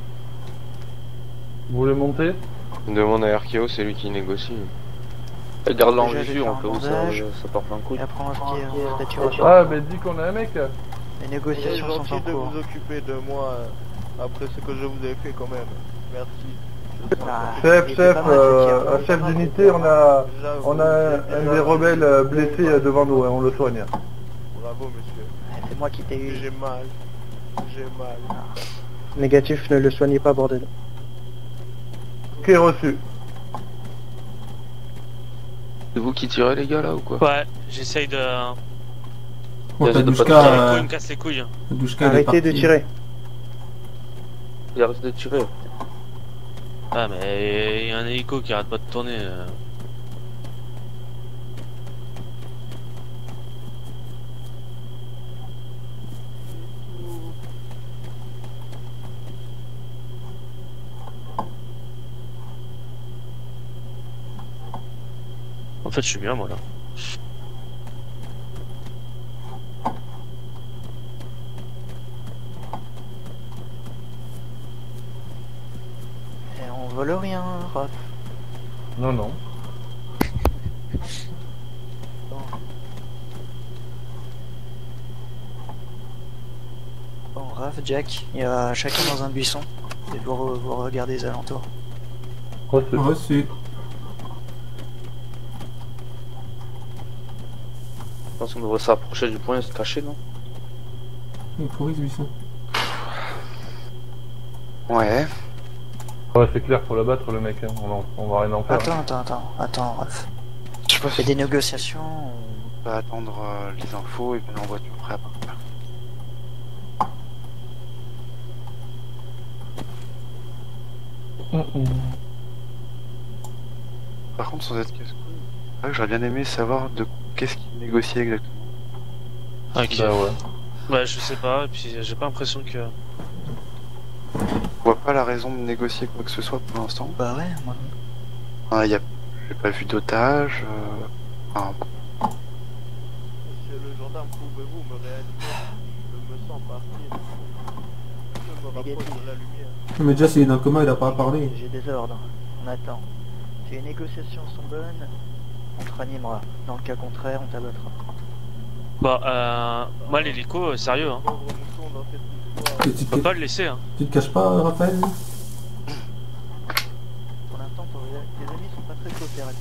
[SPEAKER 3] Vous voulez monter?
[SPEAKER 7] On demande à Archeo, c'est lui qui négocie.
[SPEAKER 5] Garde-la en
[SPEAKER 8] Déjà,
[SPEAKER 5] visu,
[SPEAKER 8] je vais
[SPEAKER 5] on
[SPEAKER 8] faire
[SPEAKER 5] peut
[SPEAKER 8] un
[SPEAKER 5] où ça,
[SPEAKER 8] bandage.
[SPEAKER 5] ça part un coup.
[SPEAKER 8] Et après, on se dit, euh, statut
[SPEAKER 3] Ah, mais dis qu'on a un mec.
[SPEAKER 8] Les négociations sont en cours.
[SPEAKER 10] occuper de moi euh, après ce que je vous ai fait quand même. Merci.
[SPEAKER 8] Ah,
[SPEAKER 3] Chef,
[SPEAKER 8] il était
[SPEAKER 3] chef,
[SPEAKER 8] pas mal, ce
[SPEAKER 3] euh,
[SPEAKER 8] tir.
[SPEAKER 3] un chef d'unité, on a, on a un, un des rebelles euh, blessés euh, devant nous, hein, on le soigne.
[SPEAKER 10] Bravo monsieur.
[SPEAKER 8] C'est moi qui t'ai eu.
[SPEAKER 10] J'ai mal. J'ai mal.
[SPEAKER 9] Négatif, ne le soignez pas, bordel.
[SPEAKER 3] Ok, reçu.
[SPEAKER 7] C'est vous qui tirez les gars là ou quoi?
[SPEAKER 1] Ouais, j'essaye de...
[SPEAKER 4] Bon, ta
[SPEAKER 5] Vas-y, de
[SPEAKER 4] douche
[SPEAKER 5] pas
[SPEAKER 4] K,
[SPEAKER 5] tirer.
[SPEAKER 1] Les couilles,
[SPEAKER 4] euh,
[SPEAKER 1] il me casse les couilles.
[SPEAKER 4] ta douche K, elle est
[SPEAKER 9] Arrêtez de
[SPEAKER 4] partie.
[SPEAKER 9] tirer.
[SPEAKER 5] Il arrête de tirer.
[SPEAKER 1] Ah, mais il y a un hélico qui arrête pas de tourner. euh. En fait, je suis bien, moi, là.
[SPEAKER 8] Et on vole rien, Raph.
[SPEAKER 3] Non, non.
[SPEAKER 8] Bon, Raph, Jack, il y a chacun dans un buisson. Et vous, re- vous regardez les alentours.
[SPEAKER 3] Reçu.
[SPEAKER 4] Reçu.
[SPEAKER 5] Je pense qu'on devrait s'approcher du point et se cacher, non?
[SPEAKER 4] Il est pourri ce buisson.
[SPEAKER 6] Ouais.
[SPEAKER 3] Ouais, c'est clair, faut l'abattre le mec, hein. on, en- on va rien en faire.
[SPEAKER 8] Attends, attends, attends, attends, Raph.
[SPEAKER 6] Je sais pas
[SPEAKER 8] Il y a
[SPEAKER 6] si
[SPEAKER 8] des négociations.
[SPEAKER 6] on va attendre euh, les infos et puis en voiture prêt à partir.
[SPEAKER 3] Hum, hum.
[SPEAKER 6] Par contre, sans être casse-couille, c'est vrai que j'aurais bien aimé savoir de qu'est-ce qu'il négociait exactement.
[SPEAKER 1] Ok.
[SPEAKER 3] Bah ouais.
[SPEAKER 1] Ouais, je sais pas, et puis j'ai pas l'impression que...
[SPEAKER 6] Je vois pas la raison de négocier quoi que ce soit pour l'instant.
[SPEAKER 8] Bah ouais, moi.
[SPEAKER 6] Ah, y a... J'ai pas vu d'otage. Euh... Enfin,
[SPEAKER 10] Monsieur le gendarme, pouvez-vous me réanimer? Je me sens partir. Je me rapproche de la lumière.
[SPEAKER 4] Mais déjà, s'il est dans le coma, il a pas à parler.
[SPEAKER 8] J'ai des ordres. On attend. Si les négociations sont bonnes, on te ranimera. Dans le cas contraire, on t'abattra.
[SPEAKER 1] Bah, euh... moi, l'hélico, euh, sérieux, hein.
[SPEAKER 10] Pauvre mouton dans cette histoire.
[SPEAKER 4] Et tu,
[SPEAKER 1] On
[SPEAKER 4] te...
[SPEAKER 1] peut pas le laisser, hein.
[SPEAKER 4] tu te caches pas, Raphaël?
[SPEAKER 8] Pour l'instant, tes amis sont pas très coopératifs.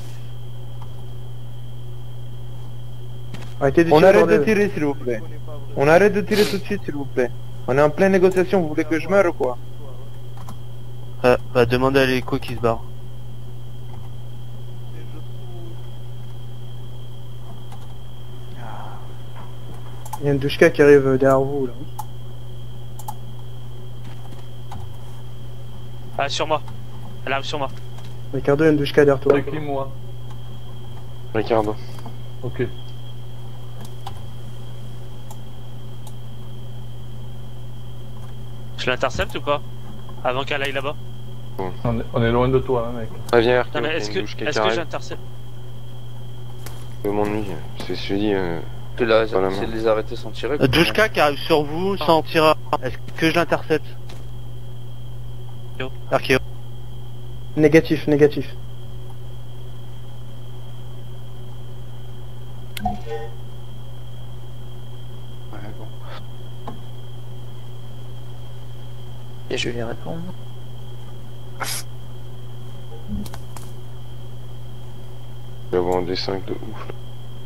[SPEAKER 9] On arrête de tirer s'il vous plaît. On arrête de tirer tout de suite s'il vous plaît. On est en pleine négociation, vous voulez que je meure ou quoi?
[SPEAKER 2] Ah, bah demandez à l'écho qui se barre.
[SPEAKER 10] Et je trouve...
[SPEAKER 11] Il y a une douchka qui arrive derrière vous là.
[SPEAKER 1] Ah, sur moi. Elle arrive sur moi.
[SPEAKER 11] Ricardo, il y a une douchka derrière toi.
[SPEAKER 3] C'est qui moi?
[SPEAKER 7] Ricardo.
[SPEAKER 3] Ok.
[SPEAKER 1] Je l'intercepte ou pas? Avant qu'elle aille là-bas?
[SPEAKER 3] On est, on est loin de toi, hein, mec.
[SPEAKER 7] Ah, viens, Arthur,
[SPEAKER 1] Non, mais
[SPEAKER 7] il y a
[SPEAKER 1] est-ce
[SPEAKER 7] une
[SPEAKER 1] que,
[SPEAKER 7] douche qui
[SPEAKER 1] est-ce que
[SPEAKER 7] arrive.
[SPEAKER 1] j'intercepte?
[SPEAKER 7] Je m'ennuie, c'est ce que je dis. Euh...
[SPEAKER 5] Tu l'as
[SPEAKER 7] Voilà,
[SPEAKER 5] essayé
[SPEAKER 7] non.
[SPEAKER 5] de les arrêter sans tirer.
[SPEAKER 2] La douchka qui arrive sur vous sans tirer. Est-ce que je l'intercepte? Archéo.
[SPEAKER 11] Négatif, négatif.
[SPEAKER 6] Ouais, bon.
[SPEAKER 8] Et je vais lui répondre.
[SPEAKER 7] Je vais avoir un D cinq de ouf. Là.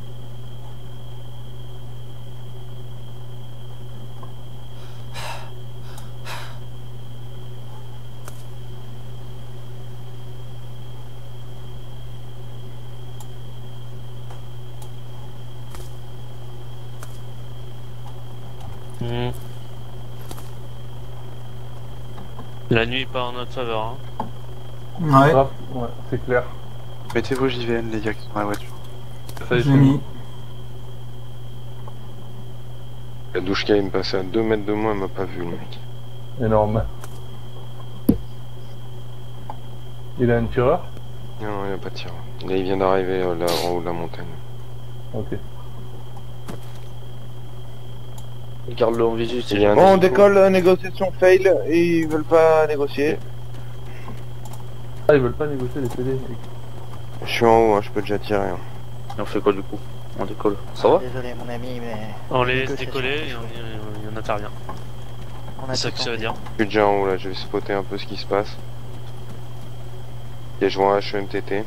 [SPEAKER 1] Hmm. La nuit est pas en notre faveur, hein.
[SPEAKER 4] Ouais,
[SPEAKER 3] Ah, ouais, c'est clair.
[SPEAKER 6] Mettez vos J V N les gars qui sont dans la voiture.
[SPEAKER 3] Ça y est,
[SPEAKER 4] j'ai
[SPEAKER 3] c'est
[SPEAKER 4] mis.
[SPEAKER 7] La douche qui me passait à deux mètres de moi, elle m'a pas vu le mec.
[SPEAKER 3] énorme. Il a un tireur?
[SPEAKER 7] Non, non, il a pas de tir. Là, il vient d'arriver euh, là en haut de la montagne.
[SPEAKER 3] Ok.
[SPEAKER 5] Garde-le en visu.
[SPEAKER 7] Il y a un
[SPEAKER 9] Bon, on
[SPEAKER 7] hélico.
[SPEAKER 9] décolle, la négociation fail et ils veulent pas négocier.
[SPEAKER 3] Ah, ils veulent pas négocier les P D, mec.
[SPEAKER 7] Je suis en haut, hein, je peux déjà tirer. Hein.
[SPEAKER 5] Et on fait quoi du coup? On décolle. Ça va?
[SPEAKER 8] Désolé mon ami, mais...
[SPEAKER 1] On les laisse
[SPEAKER 8] Négociation,
[SPEAKER 1] décoller
[SPEAKER 8] c'est
[SPEAKER 1] et on,
[SPEAKER 8] chaud.
[SPEAKER 1] y- on y intervient.
[SPEAKER 8] On a
[SPEAKER 1] C'est ça
[SPEAKER 8] tout
[SPEAKER 1] que ça veut
[SPEAKER 8] tenté.
[SPEAKER 1] dire.
[SPEAKER 7] Je suis déjà en haut là, je vais spotter un peu ce qui se passe. Et je vois un H E M T T.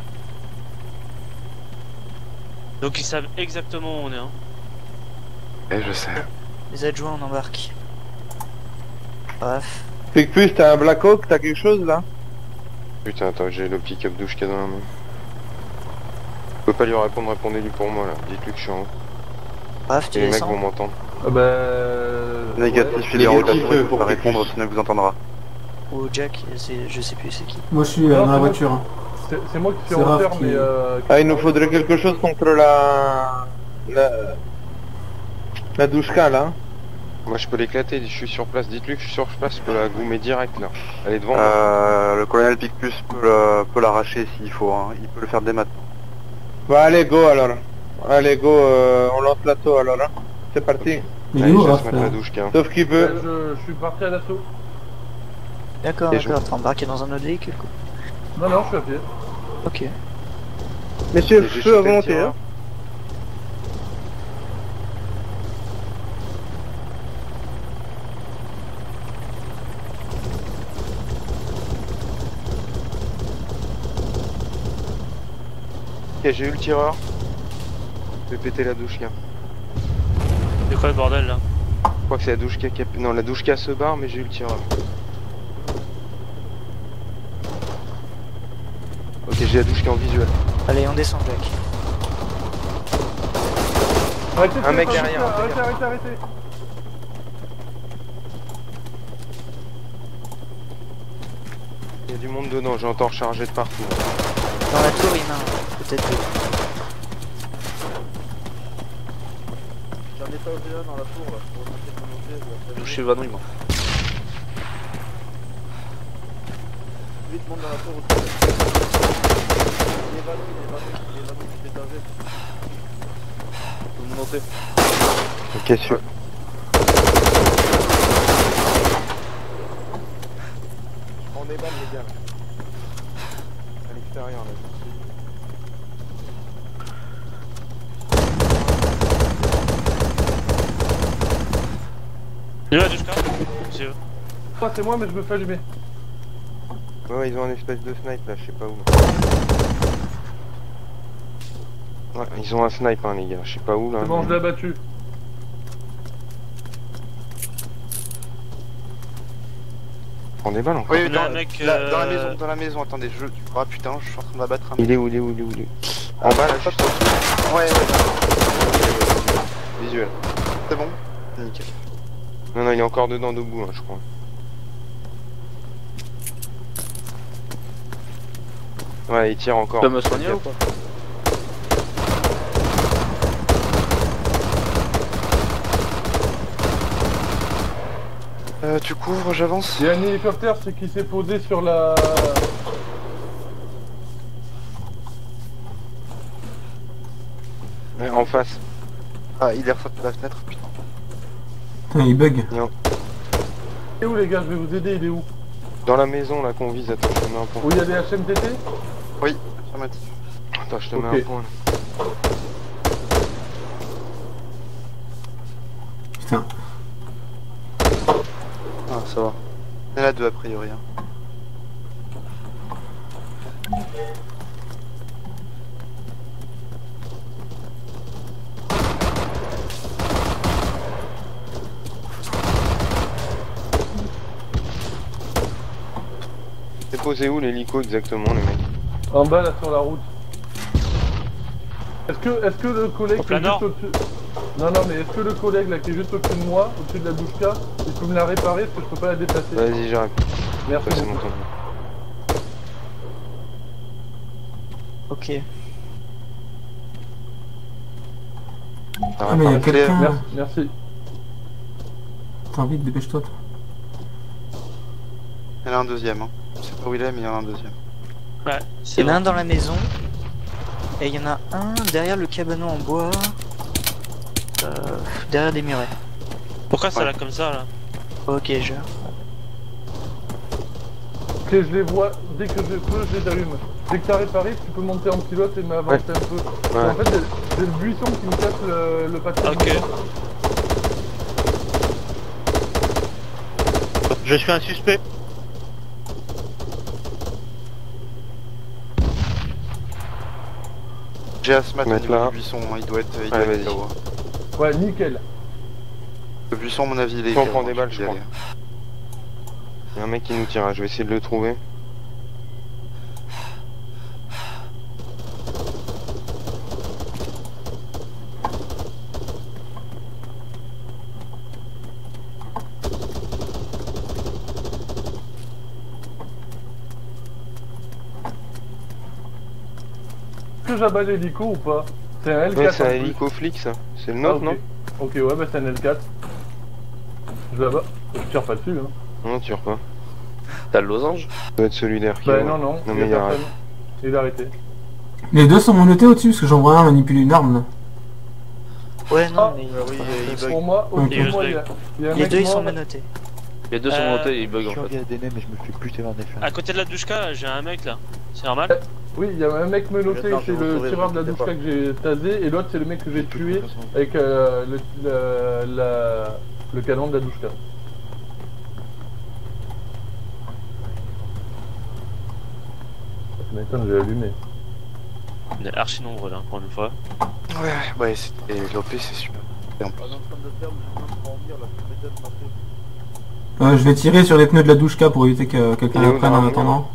[SPEAKER 1] Donc ils savent exactement où on est, hein.
[SPEAKER 6] Eh, je sais.
[SPEAKER 8] Les adjoints, on embarque. Bref.
[SPEAKER 9] Picpus, t'as un Black Hawk, t'as quelque chose là?
[SPEAKER 7] Putain, attends, j'ai le pick-up douche qui est dans la main. Je peux pas lui répondre, répondez-lui pour moi là. Dites-lui que je suis en haut.
[SPEAKER 8] Bref, tu
[SPEAKER 7] Et les mecs
[SPEAKER 8] descends.
[SPEAKER 7] vont m'entendre.
[SPEAKER 3] Ah bah... euh,
[SPEAKER 6] Négatif, il est
[SPEAKER 3] négatif,
[SPEAKER 6] en route
[SPEAKER 3] euh,
[SPEAKER 6] pour répondre, sinon il vous entendra.
[SPEAKER 8] Ou Jack, c'est- je sais plus c'est qui.
[SPEAKER 4] Moi, je suis euh,
[SPEAKER 3] Non,
[SPEAKER 4] dans la
[SPEAKER 3] c'est bon.
[SPEAKER 4] voiture. hein.
[SPEAKER 3] C'est c'est moi qui suis
[SPEAKER 4] C'est
[SPEAKER 3] en
[SPEAKER 4] Raph
[SPEAKER 3] hauteur,
[SPEAKER 4] qui-
[SPEAKER 3] mais... Euh,
[SPEAKER 9] Ah, il nous faudrait quelque chose contre la... La... La douchka là.
[SPEAKER 7] Moi je peux l'éclater, je suis sur place. Dites-lui que je suis sur place, je peux la goumer direct là. Elle est devant moi.
[SPEAKER 6] Euh, le colonel Picpus peut le- peut l'arracher s'il faut, hein. Il peut le faire dès maintenant.
[SPEAKER 9] Bah allez, go alors. Allez, go, euh, on lance l'assaut alors. Hein. C'est parti.
[SPEAKER 4] Il est
[SPEAKER 7] Allez,
[SPEAKER 4] où,
[SPEAKER 7] je laisse
[SPEAKER 4] Raph,
[SPEAKER 7] mettre
[SPEAKER 4] là
[SPEAKER 7] la douche, car.
[SPEAKER 9] Sauf qu'il peut.
[SPEAKER 3] Je, je suis parti à l'assaut.
[SPEAKER 8] D'accord,
[SPEAKER 7] Et
[SPEAKER 8] d'accord, t'es embarqué dans un autre véhicule quoi.
[SPEAKER 3] Non, non, je suis à pied.
[SPEAKER 8] Ok.
[SPEAKER 11] Messieurs,
[SPEAKER 7] Et j'ai
[SPEAKER 11] feu à
[SPEAKER 7] chopé le
[SPEAKER 11] volonté,
[SPEAKER 7] tireur.
[SPEAKER 11] hein.
[SPEAKER 7] Ok, j'ai eu le tireur. Je vais péter la douche, car.
[SPEAKER 1] C'est quoi le bordel là?
[SPEAKER 7] Je crois que c'est la douche qui a... Non, la douche qui se barre, mais j'ai eu le tireur. Ok, j'ai la douche qui est en visuel.
[SPEAKER 8] Allez, on descend, Jack.
[SPEAKER 3] Arrêtez,
[SPEAKER 7] Un mec
[SPEAKER 3] arrêtez,
[SPEAKER 7] derrière, un mec
[SPEAKER 3] Arrêtez,
[SPEAKER 7] derrière.
[SPEAKER 3] arrêtez, arrêtez.
[SPEAKER 7] Il y a du monde dedans, j'entends recharger de partout.
[SPEAKER 8] Dans la tour, il y en a un, peut-être deux.
[SPEAKER 10] J'en ai pas vu un dans la tour là, pour remonter de volonté. je vais
[SPEAKER 5] Douche évanouie, moi.
[SPEAKER 10] Vite, monte dans la tour aussi. Il est évanoui, il est évanoui, il est évanoui, il est étagé.
[SPEAKER 5] Vous me montez.
[SPEAKER 7] Ok, sûr.
[SPEAKER 10] Je prends des balles, les gars. Là. À l'extérieur, là.
[SPEAKER 1] Il est là, Dushka? C'est eux.
[SPEAKER 3] Moi, c'est moi, mais je me fais allumer.
[SPEAKER 7] Ouais, ouais, ils ont un espèce de snipe là, je sais pas où. Ouais, ils ont un snipe, hein, les gars, je sais pas où là.
[SPEAKER 3] C'est bon,
[SPEAKER 7] mais-
[SPEAKER 3] je l'ai abattu.
[SPEAKER 7] Prends des balles encore.
[SPEAKER 6] Oui,
[SPEAKER 1] On
[SPEAKER 6] dans,
[SPEAKER 1] a un mec,
[SPEAKER 6] la, dans la
[SPEAKER 1] euh,
[SPEAKER 6] maison, dans la maison, attendez, je... Ah putain, je suis en train d'abattre un mec.
[SPEAKER 7] Il est où, il est où, il est où, il est où En bas là, juste en dessous.
[SPEAKER 6] Ouais, ouais,
[SPEAKER 7] Visuel.
[SPEAKER 6] c'est bon. Nickel.
[SPEAKER 7] Non, non, il est encore dedans, debout, hein, je crois. Ouais, il tire encore.
[SPEAKER 5] Tu peux me soigner ou pas?
[SPEAKER 6] Euh, tu couvres, j'avance.
[SPEAKER 3] Il y a un hélicoptère, c'est qui s'est posé sur la...
[SPEAKER 7] Ouais, en face.
[SPEAKER 6] Ah, il est ressorti de la fenêtre, putain.
[SPEAKER 4] Putain, il bug.
[SPEAKER 3] Il est où les gars? Je vais vous aider, il est où?
[SPEAKER 7] Dans la maison là qu'on vise, attends, je te mets un point.
[SPEAKER 3] Où il y a des H M T T?
[SPEAKER 6] Oui, affirmatif.
[SPEAKER 7] Attends, je te
[SPEAKER 3] Ok.
[SPEAKER 7] mets un point là.
[SPEAKER 4] Putain.
[SPEAKER 6] Ah, ça va. Il y en a deux a priori. Hein.
[SPEAKER 7] C'est posé où l'hélico exactement, les mecs?
[SPEAKER 3] En bas, là, sur la route. Est-ce que, est-ce que le collègue
[SPEAKER 1] Au
[SPEAKER 3] qui est
[SPEAKER 1] planeur
[SPEAKER 3] juste au-dessus... Non, non, mais est-ce que le collègue, là, qui est juste au-dessus de moi, au-dessus de la douchka, il peut me la réparer, parce que je peux pas la déplacer?
[SPEAKER 7] Vas-y, j'arrive.
[SPEAKER 3] Merci
[SPEAKER 7] Ouais, c'est mon
[SPEAKER 3] beaucoup.
[SPEAKER 7] temps.
[SPEAKER 8] Ok.
[SPEAKER 4] Ah, mais il y a quelqu'un.
[SPEAKER 3] Merci, merci.
[SPEAKER 4] Attends, vite, dépêche-toi. toi.
[SPEAKER 6] Il y en a un deuxième. Hein. Je sais pas où il est, mais il y en a un deuxième.
[SPEAKER 1] Ouais, c'est
[SPEAKER 8] Il y en a un
[SPEAKER 1] bon.
[SPEAKER 8] dans la maison. Et il y en a un derrière le cabanon en bois. Euh, derrière des murets.
[SPEAKER 1] Pourquoi ça
[SPEAKER 6] Ouais.
[SPEAKER 1] là comme ça là?
[SPEAKER 8] Ok, je...
[SPEAKER 3] Ok, je les vois, dès que je peux, je les allume. Dès que t'as réparé, tu peux monter en pilote et m'avancer un peu.
[SPEAKER 7] Ouais.
[SPEAKER 3] En fait, j'ai j'ai le buisson qui me casse le, le patin.
[SPEAKER 1] Ok.
[SPEAKER 2] Je suis un suspect.
[SPEAKER 6] J'ai Asmat au
[SPEAKER 7] Mettre
[SPEAKER 6] niveau
[SPEAKER 7] là.
[SPEAKER 6] du buisson, hein, il doit être, il doit
[SPEAKER 7] Allez,
[SPEAKER 6] être
[SPEAKER 7] vas-y.
[SPEAKER 6] là-haut. hein.
[SPEAKER 3] Ouais, nickel.
[SPEAKER 6] Le buisson, à mon avis, il est
[SPEAKER 7] On
[SPEAKER 6] là-haut,
[SPEAKER 7] prend des
[SPEAKER 6] hein,
[SPEAKER 7] balles,
[SPEAKER 6] tu
[SPEAKER 7] je
[SPEAKER 6] peux y
[SPEAKER 7] crois.
[SPEAKER 6] aller.
[SPEAKER 7] Il y a un mec qui nous tire, hein, je vais essayer de le trouver.
[SPEAKER 3] Est-ce que j'abats l'hélico ou pas? C'est un L quatre.
[SPEAKER 7] Ouais, c'est
[SPEAKER 3] en
[SPEAKER 7] un
[SPEAKER 3] plus.
[SPEAKER 7] hélico flic ça. C'est le
[SPEAKER 3] Ah,
[SPEAKER 7] nôtre,
[SPEAKER 3] ok.
[SPEAKER 7] non?
[SPEAKER 3] Ok, ouais, bah c'est un L quatre. Je l'abats. Je tire pas dessus, hein.
[SPEAKER 7] Non, tire pas.
[SPEAKER 5] T'as le losange?
[SPEAKER 7] Ça doit être celui d'air qui
[SPEAKER 3] Bah
[SPEAKER 7] est-
[SPEAKER 3] non, non,
[SPEAKER 7] Non,
[SPEAKER 3] il y
[SPEAKER 7] mais
[SPEAKER 3] a
[SPEAKER 7] il y a
[SPEAKER 3] personne. Il est arrêté.
[SPEAKER 4] Les deux sont menottés au-dessus parce que j'en vois un manipuler une arme là.
[SPEAKER 8] Ouais, non,
[SPEAKER 3] Ah,
[SPEAKER 8] mais
[SPEAKER 10] oui,
[SPEAKER 8] il
[SPEAKER 10] il
[SPEAKER 3] Pour moi,
[SPEAKER 4] Ok.
[SPEAKER 3] au-dessus de moi, il y a, il y a un
[SPEAKER 8] Les
[SPEAKER 3] mec
[SPEAKER 8] deux ils
[SPEAKER 3] mort.
[SPEAKER 8] sont menottés.
[SPEAKER 5] Les deux sont
[SPEAKER 1] Euh,
[SPEAKER 5] montés et ils bug en
[SPEAKER 8] Je
[SPEAKER 5] fait.
[SPEAKER 8] suis en D N A mais je me fais buter par des flammes.
[SPEAKER 1] À côté de la douchka, j'ai un mec là. C'est normal?
[SPEAKER 3] Oui, il y a un mec menotté,
[SPEAKER 10] Attends, je
[SPEAKER 3] c'est
[SPEAKER 10] vais vous
[SPEAKER 3] le
[SPEAKER 10] sauver,
[SPEAKER 3] tireur de la
[SPEAKER 10] vous inquiétez
[SPEAKER 3] douchka que j'ai tasé, et l'autre c'est le mec que j'ai tué avec euh, le, le, la- le canon de la douchka. Ça m'étonne, j'ai allumé.
[SPEAKER 1] On est archi nombreux là, encore une fois.
[SPEAKER 6] Ouais, ouais, c'était l'O P, c'est super. Et en plus,
[SPEAKER 10] Pas en train de faire, mais je viens de dormir, là, ça m'étonne ma tête.
[SPEAKER 4] Euh, je vais tirer sur les pneus de la douchka pour éviter que quelqu'un
[SPEAKER 7] Il est
[SPEAKER 4] la
[SPEAKER 7] où,
[SPEAKER 4] prenne
[SPEAKER 7] dans
[SPEAKER 4] en
[SPEAKER 7] la
[SPEAKER 4] attendant.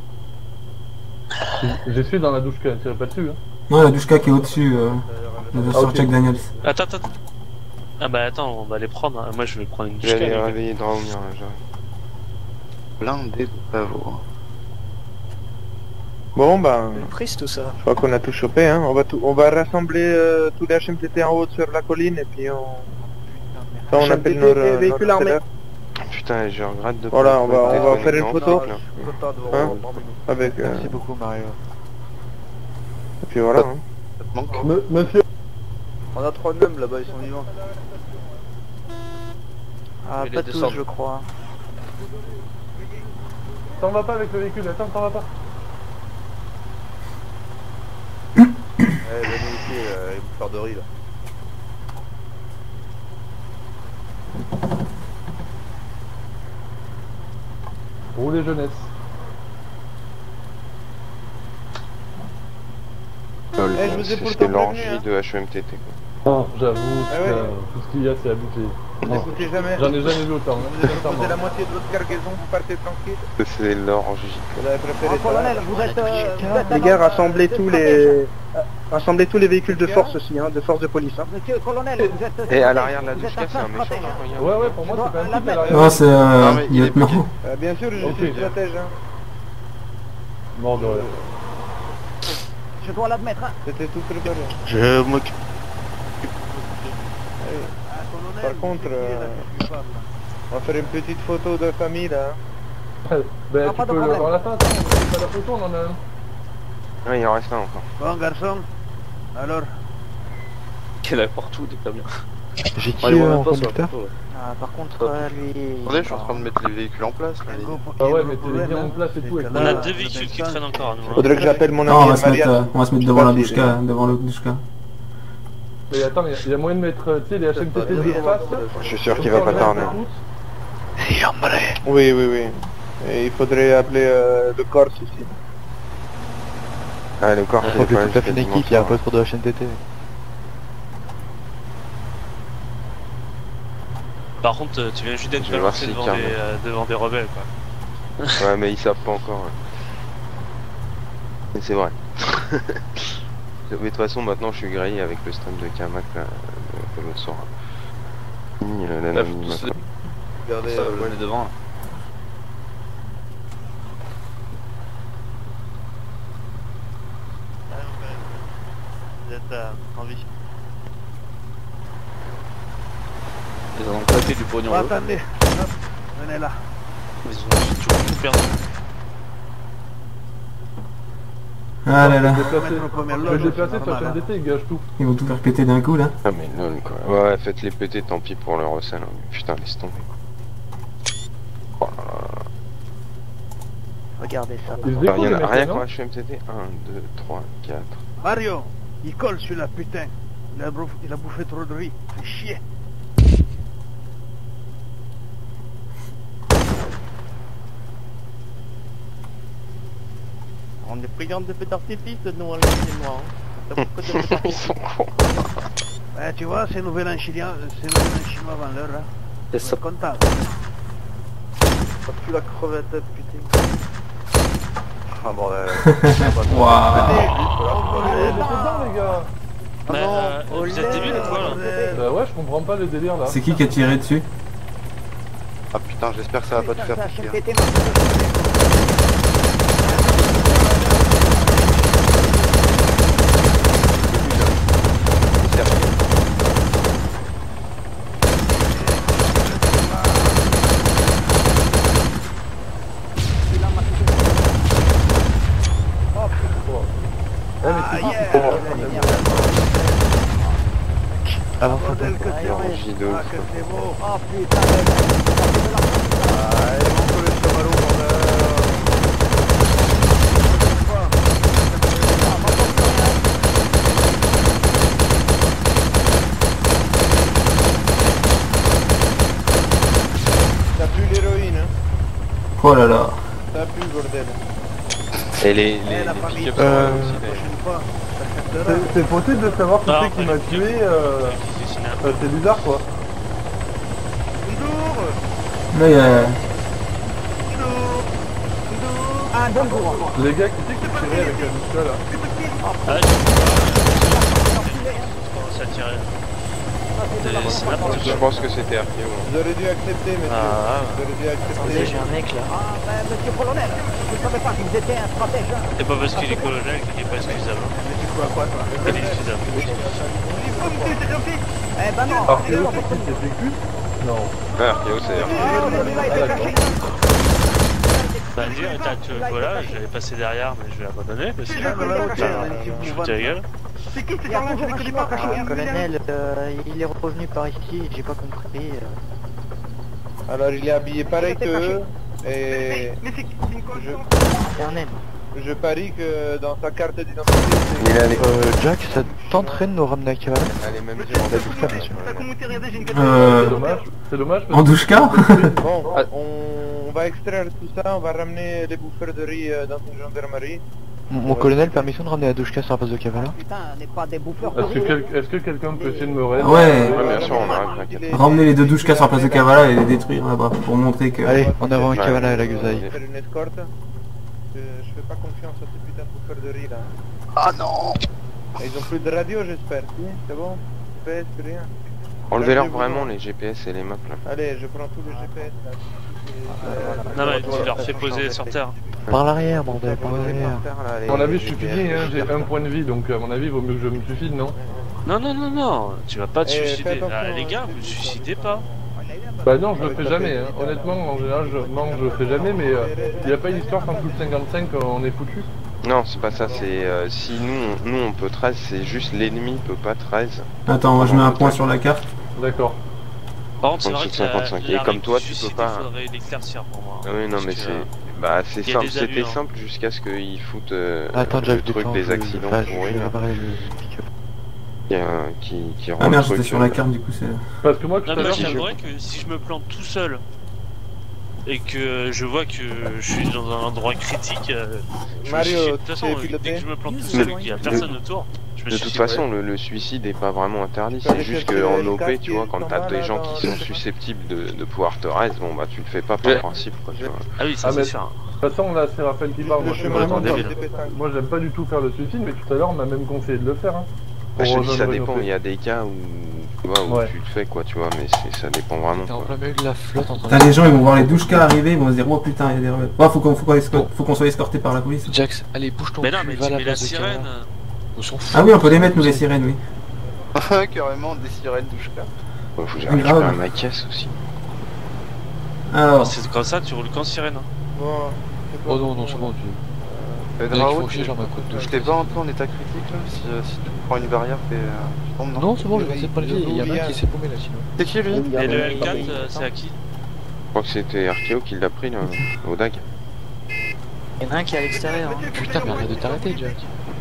[SPEAKER 3] J'ai suis dans la douchka, tirez pas dessus. Hein.
[SPEAKER 4] Non, la douchka qui est au-dessus, euh, de-
[SPEAKER 3] Ah,
[SPEAKER 4] sur
[SPEAKER 3] ok.
[SPEAKER 4] Jack Daniels.
[SPEAKER 1] Attends, attends, attends. Ah bah attends, on va les prendre. hein. Moi je vais prendre une
[SPEAKER 7] Je vais
[SPEAKER 1] douchka.
[SPEAKER 7] aller
[SPEAKER 1] les gars.
[SPEAKER 7] réveiller Draumir là, j'arrive.
[SPEAKER 6] blindé de pavots.
[SPEAKER 9] Bon, ben,
[SPEAKER 8] Triste tout ça.
[SPEAKER 9] je crois qu'on a tout chopé, hein. On va, tout, on va rassembler euh, tous les H M T T en haut sur la colline et puis on... Ça, on appelle nos,
[SPEAKER 11] H M T T, véhicule
[SPEAKER 9] nos
[SPEAKER 11] armé.
[SPEAKER 9] accélères.
[SPEAKER 7] Putain, je regrette de
[SPEAKER 9] Voilà,
[SPEAKER 7] pas
[SPEAKER 9] on va-
[SPEAKER 7] avoir
[SPEAKER 9] on va
[SPEAKER 7] été
[SPEAKER 9] faire une
[SPEAKER 7] connecté
[SPEAKER 9] photo.
[SPEAKER 7] en fait, là.
[SPEAKER 10] Je suis content de
[SPEAKER 9] Hein
[SPEAKER 10] voir parmi nous.
[SPEAKER 9] Avec... euh,
[SPEAKER 8] Merci beaucoup Mario.
[SPEAKER 9] Et puis voilà, hein.
[SPEAKER 6] Ça te manque?
[SPEAKER 3] Me- monsieur,
[SPEAKER 10] On a trois gommes là-bas, ils sont vivants.
[SPEAKER 8] Ah,
[SPEAKER 5] Je vais
[SPEAKER 8] pas
[SPEAKER 5] les
[SPEAKER 8] tous
[SPEAKER 5] descendre.
[SPEAKER 8] je crois.
[SPEAKER 3] t'en vas pas avec le véhicule, attends, t'en vas pas.
[SPEAKER 10] Eh, venez ici, euh, les bouffeurs de riz là.
[SPEAKER 3] Roulez jeunesse.
[SPEAKER 7] Lol,
[SPEAKER 9] Eh, je vous ai
[SPEAKER 7] c'est-
[SPEAKER 9] pourtant
[SPEAKER 7] C'était
[SPEAKER 9] prévenu,
[SPEAKER 7] l'orgie
[SPEAKER 9] hein.
[SPEAKER 7] de H M T T quoi.
[SPEAKER 3] Non, j'avoue,
[SPEAKER 9] Ah ouais.
[SPEAKER 3] putain, tout ce qu'il y a c'est abusé.
[SPEAKER 9] Vous
[SPEAKER 3] Non,
[SPEAKER 9] n'écoutez jamais.
[SPEAKER 3] J'en ai jamais vu autant. hein,
[SPEAKER 9] Vous avez posé
[SPEAKER 3] sincèrement.
[SPEAKER 9] la moitié de votre cargaison, vous partez tranquille.
[SPEAKER 7] C'est l'orgie.
[SPEAKER 9] Vous avez préféré ça.
[SPEAKER 8] vous êtes... euh,
[SPEAKER 11] Les gars, rassemblez tous les... euh, rassemblez tous les véhicules de force aussi, hein, de force de police. Hein.
[SPEAKER 8] Monsieur colonel, vous êtes...
[SPEAKER 7] Et à l'arrière de la douchka, c'est un méchant là, regarde.
[SPEAKER 3] Ouais, ouais, pour moi c'est pas un type à l'arrière.
[SPEAKER 4] Non, c'est euh,
[SPEAKER 6] Non, mais il est
[SPEAKER 4] lieutenant.
[SPEAKER 9] Euh, bien sûr, je
[SPEAKER 3] Ok.
[SPEAKER 9] suis stratège, hein.
[SPEAKER 3] Mort de rire.
[SPEAKER 8] Je dois l'admettre, hein.
[SPEAKER 9] C'était tout préparé.
[SPEAKER 6] Je m'occupe.
[SPEAKER 9] Par contre, euh, on va faire une petite photo de famille, là.
[SPEAKER 3] Ben
[SPEAKER 8] Ah,
[SPEAKER 3] tu
[SPEAKER 8] pas de
[SPEAKER 3] peux le...
[SPEAKER 8] problème.
[SPEAKER 3] On l'attend, attends, on fait pas la photo, on en a un.
[SPEAKER 7] Ouais, il en reste un encore.
[SPEAKER 10] Bon garçon, alors
[SPEAKER 5] Qu'elle a partout des camions.
[SPEAKER 6] J'ai
[SPEAKER 5] Allez,
[SPEAKER 6] tué
[SPEAKER 5] on
[SPEAKER 6] un
[SPEAKER 5] va pas sur la
[SPEAKER 6] conducteur.
[SPEAKER 5] photo, là.
[SPEAKER 8] Ah, par contre, euh, lui...
[SPEAKER 6] Attendez, je suis en train de mettre les véhicules en place là. les gars.
[SPEAKER 3] Ah ouais, mettez-les bien en place et tout. avec
[SPEAKER 1] On a
[SPEAKER 3] le-
[SPEAKER 1] deux véhicules qui traînent encore à nous. hein.
[SPEAKER 9] Faudrait que j'appelle mon
[SPEAKER 4] Non, on
[SPEAKER 9] ami
[SPEAKER 4] va se mettre,
[SPEAKER 9] Maria.
[SPEAKER 4] euh, on va se mettre
[SPEAKER 9] Je
[SPEAKER 4] devant
[SPEAKER 9] sais
[SPEAKER 4] la
[SPEAKER 9] pas si-
[SPEAKER 4] douchka, devant le douchka.
[SPEAKER 3] Mais attends, mais il y a moyen de mettre, euh, tu sais, les H M T T de face.
[SPEAKER 9] Je suis sûr qu'il va pas tarder.
[SPEAKER 6] Jambre.
[SPEAKER 9] Oui, oui, oui. Et il faudrait appeler euh, le Corse ici.
[SPEAKER 7] Ah, le corps,
[SPEAKER 6] Il
[SPEAKER 7] c'est
[SPEAKER 6] faut que
[SPEAKER 7] pas
[SPEAKER 6] toute la
[SPEAKER 7] jusqu'à
[SPEAKER 6] fine
[SPEAKER 7] dimanche
[SPEAKER 6] équipe, il y a un
[SPEAKER 7] soir.
[SPEAKER 6] peu trop de H M T T.
[SPEAKER 1] Par contre, euh, tu viens juste d'être
[SPEAKER 7] Je vais voir
[SPEAKER 1] balancé
[SPEAKER 7] si
[SPEAKER 1] devant,
[SPEAKER 7] Carl-
[SPEAKER 1] des, euh, devant des rebelles quoi.
[SPEAKER 7] Ouais, mais ils savent pas encore. Ouais. Mais c'est vrai. Mais de toute façon, maintenant, je suis grillé avec le stream de Kamak là, de, de l'autre soir. Fini euh,
[SPEAKER 5] Là, faut
[SPEAKER 7] l'anonymat,
[SPEAKER 5] tous
[SPEAKER 7] quoi.
[SPEAKER 10] regardez,
[SPEAKER 5] Ça,
[SPEAKER 10] euh,
[SPEAKER 5] on est devant. là.
[SPEAKER 10] vous êtes euh, en vie.
[SPEAKER 5] Ils ont claqué du pognon. eux.
[SPEAKER 10] Attendez, hop, venez là.
[SPEAKER 1] Ils ont toujours tout perdu.
[SPEAKER 4] Ah là là,
[SPEAKER 3] Déplacer-
[SPEAKER 10] Mettre au premier
[SPEAKER 3] Je
[SPEAKER 10] loge,
[SPEAKER 3] vais déplacer
[SPEAKER 10] c'est
[SPEAKER 3] sur
[SPEAKER 10] normal,
[SPEAKER 3] H M T T, il gâche tout.
[SPEAKER 4] ils vont tout faire péter d'un coup là.
[SPEAKER 7] Ah, mais lol quoi. Ouais, ouais, faites-les péter, tant pis pour le recel. Hein. Putain, laisse tomber quoi. Oh là là.
[SPEAKER 8] Regardez ça.
[SPEAKER 3] Ils se
[SPEAKER 7] Bah,
[SPEAKER 3] découpent,
[SPEAKER 7] y en
[SPEAKER 3] les
[SPEAKER 7] a
[SPEAKER 3] mecs,
[SPEAKER 7] rien
[SPEAKER 3] non
[SPEAKER 7] qu'en H M T T. un, deux, trois, quatre.
[SPEAKER 10] Mario, il colle celui-là, putain. Il a, bouffé, il a bouffé trop de riz. Fait chier. On est friands de feux d'artifice, nous, à moi.
[SPEAKER 7] Ils sont cons.
[SPEAKER 10] Ouais, tu vois, c'est nouvel an chilien, c'est nouvel an chinois avant l'heure. Hein.
[SPEAKER 5] C'est
[SPEAKER 10] On
[SPEAKER 5] ça.
[SPEAKER 10] est content. Ça pue la crevette, putain. Ah bordel.
[SPEAKER 4] Waouh.
[SPEAKER 3] Allez, c'est dedans, les gars.
[SPEAKER 1] Mais, euh, vous êtes débiles ou quoi là?
[SPEAKER 3] Bah ouais, je comprends pas le délire là.
[SPEAKER 4] C'est qui qui a tiré dessus?
[SPEAKER 6] Ah putain, j'espère que ça va pas te faire piquer. hein.
[SPEAKER 3] Eh, mais c'est qui qui
[SPEAKER 8] Avance un peu.
[SPEAKER 7] J deux.
[SPEAKER 10] Ah, que c'est beau. Oh putain, mec. Allez, monte le chamallow, bordel.
[SPEAKER 9] Ça pue l'héroïne, hein.
[SPEAKER 4] Oh là là.
[SPEAKER 9] Ça pue, bordel.
[SPEAKER 7] Et les, les,
[SPEAKER 10] Eh, la
[SPEAKER 7] les
[SPEAKER 10] famille,
[SPEAKER 7] pick-up
[SPEAKER 3] euh,
[SPEAKER 7] sont
[SPEAKER 10] la
[SPEAKER 7] aussi d'ailleurs.
[SPEAKER 10] prochaine fois, ça captera.
[SPEAKER 3] C'est c'est possible de savoir qui
[SPEAKER 1] Non,
[SPEAKER 3] c'est qui
[SPEAKER 1] pas
[SPEAKER 3] m'a
[SPEAKER 1] du tout.
[SPEAKER 3] tué, euh... euh, c'est bizarre quoi.
[SPEAKER 10] Bonjour.
[SPEAKER 4] Là, il y a...
[SPEAKER 10] Bonjour. Bonjour. Ah, bon courant.
[SPEAKER 3] Les gars, qui c'est qui tirait avec la douche là?
[SPEAKER 1] Ah, je commence à tirer. C'est c'est n'importe
[SPEAKER 7] Je
[SPEAKER 1] quoi.
[SPEAKER 7] pense que c'était Archéo.
[SPEAKER 9] Vous auriez dû accepter, monsieur.
[SPEAKER 1] Ah,
[SPEAKER 9] Vous auriez dû
[SPEAKER 8] Attendez,
[SPEAKER 9] accepter.
[SPEAKER 8] j'ai un mec là.
[SPEAKER 10] Ah, ben, monsieur le colonel, je ne savais pas que vous étiez un stratège. Hein.
[SPEAKER 1] c'est pas parce qu'il est colonel qu'il est pas excusable.
[SPEAKER 10] Mais tu crois quoi, toi?
[SPEAKER 1] Il est excusable.
[SPEAKER 10] Oh, monsieur, c'est gentil. Eh ben non,
[SPEAKER 3] Alors
[SPEAKER 10] c'est
[SPEAKER 3] que
[SPEAKER 10] le
[SPEAKER 3] c'est qui, c'est P Q? Non.
[SPEAKER 7] Ouais, Archéo, c'est Archéo.
[SPEAKER 10] Ah, on est là, il est caché.
[SPEAKER 1] Bah, dis, attends, tu voilà, je vais passer derrière, mais je vais abandonner parce que
[SPEAKER 10] Ah, bah, ouais, ok,
[SPEAKER 1] Enfin,
[SPEAKER 10] on a une petite
[SPEAKER 1] je
[SPEAKER 10] bouvette.
[SPEAKER 1] fous ta gueule.
[SPEAKER 10] C'est qui, c'est
[SPEAKER 8] Il y a
[SPEAKER 10] Carlin, je les connais pas, caché.
[SPEAKER 8] Ah, colonel, euh, il est revenu par ici, j'ai pas compris. euh.
[SPEAKER 9] Alors, il est habillé pareil que eux. Et
[SPEAKER 10] Mais c'est c'est une
[SPEAKER 9] je,
[SPEAKER 8] C'est un naine.
[SPEAKER 9] je parie que dans sa carte d'identité,
[SPEAKER 7] Il a les,
[SPEAKER 8] Euh, Jack, ça tenterait de nous ramener à Kavala?
[SPEAKER 7] a les mêmes
[SPEAKER 10] Monsieur,
[SPEAKER 7] yeux en
[SPEAKER 10] c'est
[SPEAKER 7] tête.
[SPEAKER 10] ça, monsieur. Ça communauté, regardez, j'ai une carte.
[SPEAKER 4] Euh...
[SPEAKER 3] C'est dommage, c'est dommage parce
[SPEAKER 4] En douchka
[SPEAKER 9] c'est bon. On va extraire tout ça, on va ramener les bouffeurs de riz euh, dans une gendarmerie.
[SPEAKER 8] Mon colonel, permission de ramener la douchka sur la base de Kavala?
[SPEAKER 10] Putain, on n'est pas des bouffeurs de
[SPEAKER 3] Est-ce que,
[SPEAKER 10] riz.
[SPEAKER 3] quel- est-ce que quelqu'un peut essayer de me raider?
[SPEAKER 4] Ouais.
[SPEAKER 7] Ouais, bien sûr, on arrive, t'inquiète.
[SPEAKER 4] Ramener les deux douchkas sur la place de Kavala et les détruire là-bas pour montrer que...
[SPEAKER 8] Allez, en avant à
[SPEAKER 7] Ouais.
[SPEAKER 8] Kavala et la
[SPEAKER 7] Ouais.
[SPEAKER 8] guesaille.
[SPEAKER 9] Faire une escorte. Je, je fais pas confiance à ces putains de bouffeurs de riz là.
[SPEAKER 10] Ah non.
[SPEAKER 9] Et ils ont plus de radio, j'espère. Si, c'est bon? G P S, plus rien.
[SPEAKER 7] Enlevez-leur vraiment les G P S et les maps là.
[SPEAKER 9] Allez, je prends tous les G P S là.
[SPEAKER 1] Non, mais tu leur fais poser sur terre.
[SPEAKER 8] Par l'arrière, bordel, par l'arrière.
[SPEAKER 3] À mon avis, je suis fini, hein, j'ai un point de vie, donc à mon avis, il vaut mieux que je me suicide, non?
[SPEAKER 1] Non, non, non, non, tu vas pas te
[SPEAKER 9] Eh, fais
[SPEAKER 1] suicider.
[SPEAKER 9] attention,
[SPEAKER 1] Ah, les gars,
[SPEAKER 9] hein.
[SPEAKER 1] vous suicidez pas.
[SPEAKER 3] Bah non, je le fais jamais, hein. Honnêtement, en général, je, non, je le fais jamais, mais il n'y a pas une histoire qu'en plus de cinquante-cinq, on est foutu.
[SPEAKER 7] Non, c'est pas ça, c'est euh, si nous on, nous on peut treize, c'est juste l'ennemi peut pas treize.
[SPEAKER 4] Attends, moi je mets un point sur la carte.
[SPEAKER 3] D'accord.
[SPEAKER 1] Par contre, c'est vrai que la,
[SPEAKER 7] cinquante-cinq. Et
[SPEAKER 1] la
[SPEAKER 7] comme
[SPEAKER 1] règle
[SPEAKER 7] toi,
[SPEAKER 1] du
[SPEAKER 7] tu peux
[SPEAKER 1] suicide,
[SPEAKER 7] pas-
[SPEAKER 1] il faudrait l'éclaircir pour moi.
[SPEAKER 7] Ah oui, non
[SPEAKER 1] Parce
[SPEAKER 7] mais
[SPEAKER 1] que,
[SPEAKER 7] c'est
[SPEAKER 1] euh,
[SPEAKER 7] bah c'est
[SPEAKER 1] il y a
[SPEAKER 7] simple,
[SPEAKER 1] des
[SPEAKER 7] c'était
[SPEAKER 1] abus, hein.
[SPEAKER 7] simple jusqu'à ce qu'ils foutent euh,
[SPEAKER 8] Attends,
[SPEAKER 7] le
[SPEAKER 8] Jack,
[SPEAKER 7] truc
[SPEAKER 8] défends,
[SPEAKER 7] des
[SPEAKER 8] je-
[SPEAKER 7] accidents
[SPEAKER 8] enfin, je
[SPEAKER 7] pourris
[SPEAKER 8] vais
[SPEAKER 7] là,
[SPEAKER 8] réparer le pick-up.
[SPEAKER 7] qui, euh, qui, qui rend
[SPEAKER 4] Ah
[SPEAKER 7] le
[SPEAKER 4] merde,
[SPEAKER 7] truc,
[SPEAKER 4] j'étais sur la
[SPEAKER 7] euh,
[SPEAKER 4] carte du coup c'est...
[SPEAKER 3] Parce que moi, tout
[SPEAKER 1] Non,
[SPEAKER 3] à
[SPEAKER 1] mais
[SPEAKER 3] l'heure,
[SPEAKER 1] j'aimerais que si je me plante tout seul et que je vois que je suis dans un endroit critique, euh, je me
[SPEAKER 9] Mario,
[SPEAKER 1] suicide. De toute façon,
[SPEAKER 9] tu es
[SPEAKER 1] dès
[SPEAKER 9] piloté
[SPEAKER 1] que je me plante tout
[SPEAKER 7] Le-
[SPEAKER 1] seul et qu'il y a personne autour, je me
[SPEAKER 7] De
[SPEAKER 1] suicide.
[SPEAKER 7] toute façon, le, le suicide est pas vraiment interdit,
[SPEAKER 9] Sur
[SPEAKER 7] c'est
[SPEAKER 9] les
[SPEAKER 7] juste
[SPEAKER 9] quelques
[SPEAKER 7] qu'en
[SPEAKER 9] L
[SPEAKER 7] O P,
[SPEAKER 9] quatre
[SPEAKER 7] tu vois,
[SPEAKER 9] qui
[SPEAKER 7] quand
[SPEAKER 9] sont
[SPEAKER 7] t'as
[SPEAKER 9] là,
[SPEAKER 7] des gens
[SPEAKER 9] dans-
[SPEAKER 7] qui sont susceptibles de, de pouvoir te raise, bon bah tu le fais pas par
[SPEAKER 1] Ouais.
[SPEAKER 7] principe quoi, tu vois.
[SPEAKER 1] Ah oui, ça
[SPEAKER 3] Ah,
[SPEAKER 1] c'est
[SPEAKER 3] mais-
[SPEAKER 1] sûr.
[SPEAKER 3] de toute façon, là, c'est Raphaël qui parle.
[SPEAKER 9] Le
[SPEAKER 3] Moi, je suis
[SPEAKER 9] chemin
[SPEAKER 3] vraiment
[SPEAKER 1] attendez,
[SPEAKER 3] pas-
[SPEAKER 1] mais là.
[SPEAKER 9] D P cinq.
[SPEAKER 3] Moi, j'aime pas du tout faire le suicide, mais tout à l'heure, on m'a même conseillé de le faire. Hein,
[SPEAKER 7] Bah, je te
[SPEAKER 3] pour
[SPEAKER 7] dis ça
[SPEAKER 3] rejoindre
[SPEAKER 7] dépend,
[SPEAKER 3] une O P.
[SPEAKER 7] il y a des cas où tu vois où
[SPEAKER 3] Ouais.
[SPEAKER 7] tu le fais quoi, tu vois, mais c'est ça dépend vraiment quoi.
[SPEAKER 8] de la flotte en
[SPEAKER 4] Putain, les gens ils vont voir les douchkas arriver, ils vont se dire oh putain, il y a des rebelles. Ouais, faut qu'on faut qu'on escorte- faut qu'on soit escorté par la police.
[SPEAKER 12] Jax, allez, bouge ton
[SPEAKER 1] Mais non,
[SPEAKER 12] cul,
[SPEAKER 1] mais
[SPEAKER 12] va à
[SPEAKER 1] tu
[SPEAKER 12] la
[SPEAKER 1] mets la
[SPEAKER 12] base de
[SPEAKER 1] sirène.
[SPEAKER 12] Kavala. On s'en fout.
[SPEAKER 4] Ah oui, on peut les mettre nous les sirènes, oui.
[SPEAKER 6] Carrément des sirènes douchka.
[SPEAKER 7] Ouais, faut que je
[SPEAKER 4] Ah, grave.
[SPEAKER 7] récupère ma caisse aussi.
[SPEAKER 4] Alors,
[SPEAKER 1] C'est comme ça, tu roules qu'en sirène. hein.
[SPEAKER 9] Bon, c'est
[SPEAKER 12] Oh
[SPEAKER 9] bon.
[SPEAKER 12] non, non, c'est bon, tu...
[SPEAKER 6] Euh,
[SPEAKER 12] Dès qu'ils
[SPEAKER 6] Raoult,
[SPEAKER 12] font chier, genre ma côte de...
[SPEAKER 6] je t'ai pas un peu en état critique là, si, euh, si tu prends une barrière, t'es, euh, tu tombes, non?
[SPEAKER 12] Non, c'est bon, j'ai
[SPEAKER 9] Il-
[SPEAKER 12] passé pas le
[SPEAKER 9] il-
[SPEAKER 12] pied, il y en a un
[SPEAKER 9] il-
[SPEAKER 12] qui s'est paumé là sinon.
[SPEAKER 6] C'est qui lui?
[SPEAKER 1] Et le L quatre, euh, c'est à qui?
[SPEAKER 7] Je crois que c'était Archéo qui l'a pris là, au D A G.
[SPEAKER 8] Il y en a un qui est à l'extérieur. hein.
[SPEAKER 12] Putain, mais arrête de t'arrêter, Jack.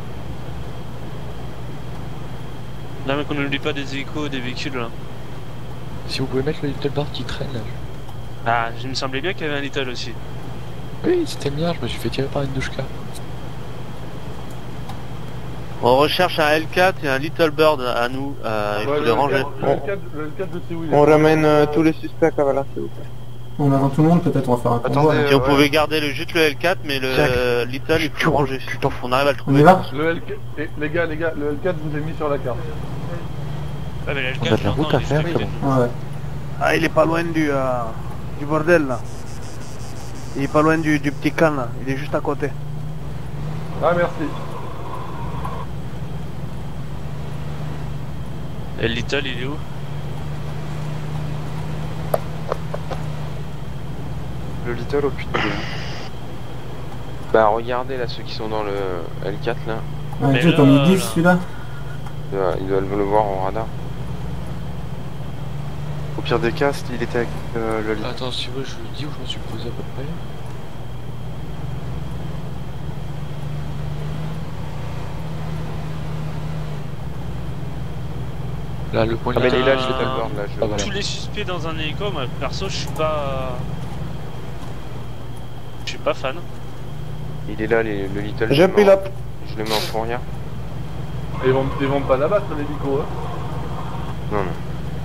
[SPEAKER 1] Non, mais qu'on n'oublie pas des échos des véhicules là.
[SPEAKER 12] Si vous pouvez mettre le Little Bar qui traîne là.
[SPEAKER 1] Ah, il me semblait bien qu'il y avait un Little aussi.
[SPEAKER 12] Oui, c'était le mien, je me suis fait tirer par une douchka.
[SPEAKER 2] On recherche un L quatre et un Little Bird à nous, euh, il
[SPEAKER 3] Ouais,
[SPEAKER 2] faut
[SPEAKER 3] le
[SPEAKER 2] les ranger.
[SPEAKER 3] L quatre, le L quatre, le L quatre de Séoul.
[SPEAKER 9] On ramène euh, tous les suspects à Kavala, s'il vous plaît.
[SPEAKER 4] on attend tout le monde, peut-être on va faire un convoi.
[SPEAKER 6] Attendez,
[SPEAKER 4] là.
[SPEAKER 2] Si on
[SPEAKER 6] ouais.
[SPEAKER 2] pouvait garder le, juste le L quatre, mais le
[SPEAKER 8] Jack,
[SPEAKER 2] euh, Little, il faut le ranger. On arrive à le
[SPEAKER 4] On
[SPEAKER 2] trouver.
[SPEAKER 4] y va
[SPEAKER 3] Le L quatre, et, les gars, les gars, le L quatre vous est mis sur la carte.
[SPEAKER 1] Ah, mais le L
[SPEAKER 8] On a
[SPEAKER 1] quatre,
[SPEAKER 8] de la route à faire, c'est bon.
[SPEAKER 4] Ouais, ouais.
[SPEAKER 11] Ah, il est pas loin du, euh, du bordel là. Il est pas loin du, du petit camp là. Il est juste à côté.
[SPEAKER 3] Ah, merci.
[SPEAKER 1] Et le Little, il est où?
[SPEAKER 6] Le Little au putain.
[SPEAKER 7] Bah regardez là ceux qui sont dans le L quatre là,
[SPEAKER 4] Ouais,
[SPEAKER 1] Mais
[SPEAKER 4] tu
[SPEAKER 1] là,
[SPEAKER 4] t'en mis
[SPEAKER 1] là.
[SPEAKER 4] dix celui-là.
[SPEAKER 7] ils doivent, ils doivent le voir au radar.
[SPEAKER 6] pire des cas, il était avec euh, le lit.
[SPEAKER 12] Attends, si tu veux, je le dis où je me suis posé à peu près. Là, le point
[SPEAKER 7] Ah, mais
[SPEAKER 1] Euh,
[SPEAKER 7] il est là, je l'ai pas le bord, là. Je...
[SPEAKER 12] Ah, voilà.
[SPEAKER 1] Tous les suspects dans un hélico, moi, perso, je suis pas. Je suis pas fan.
[SPEAKER 7] Il est là, les- le Little.
[SPEAKER 9] Je
[SPEAKER 7] le mets en-
[SPEAKER 9] pilote.
[SPEAKER 7] Je le mets en fourrière.
[SPEAKER 3] Ils vont, ils vont pas l'abattre l'hélico, hein.
[SPEAKER 7] Non, non.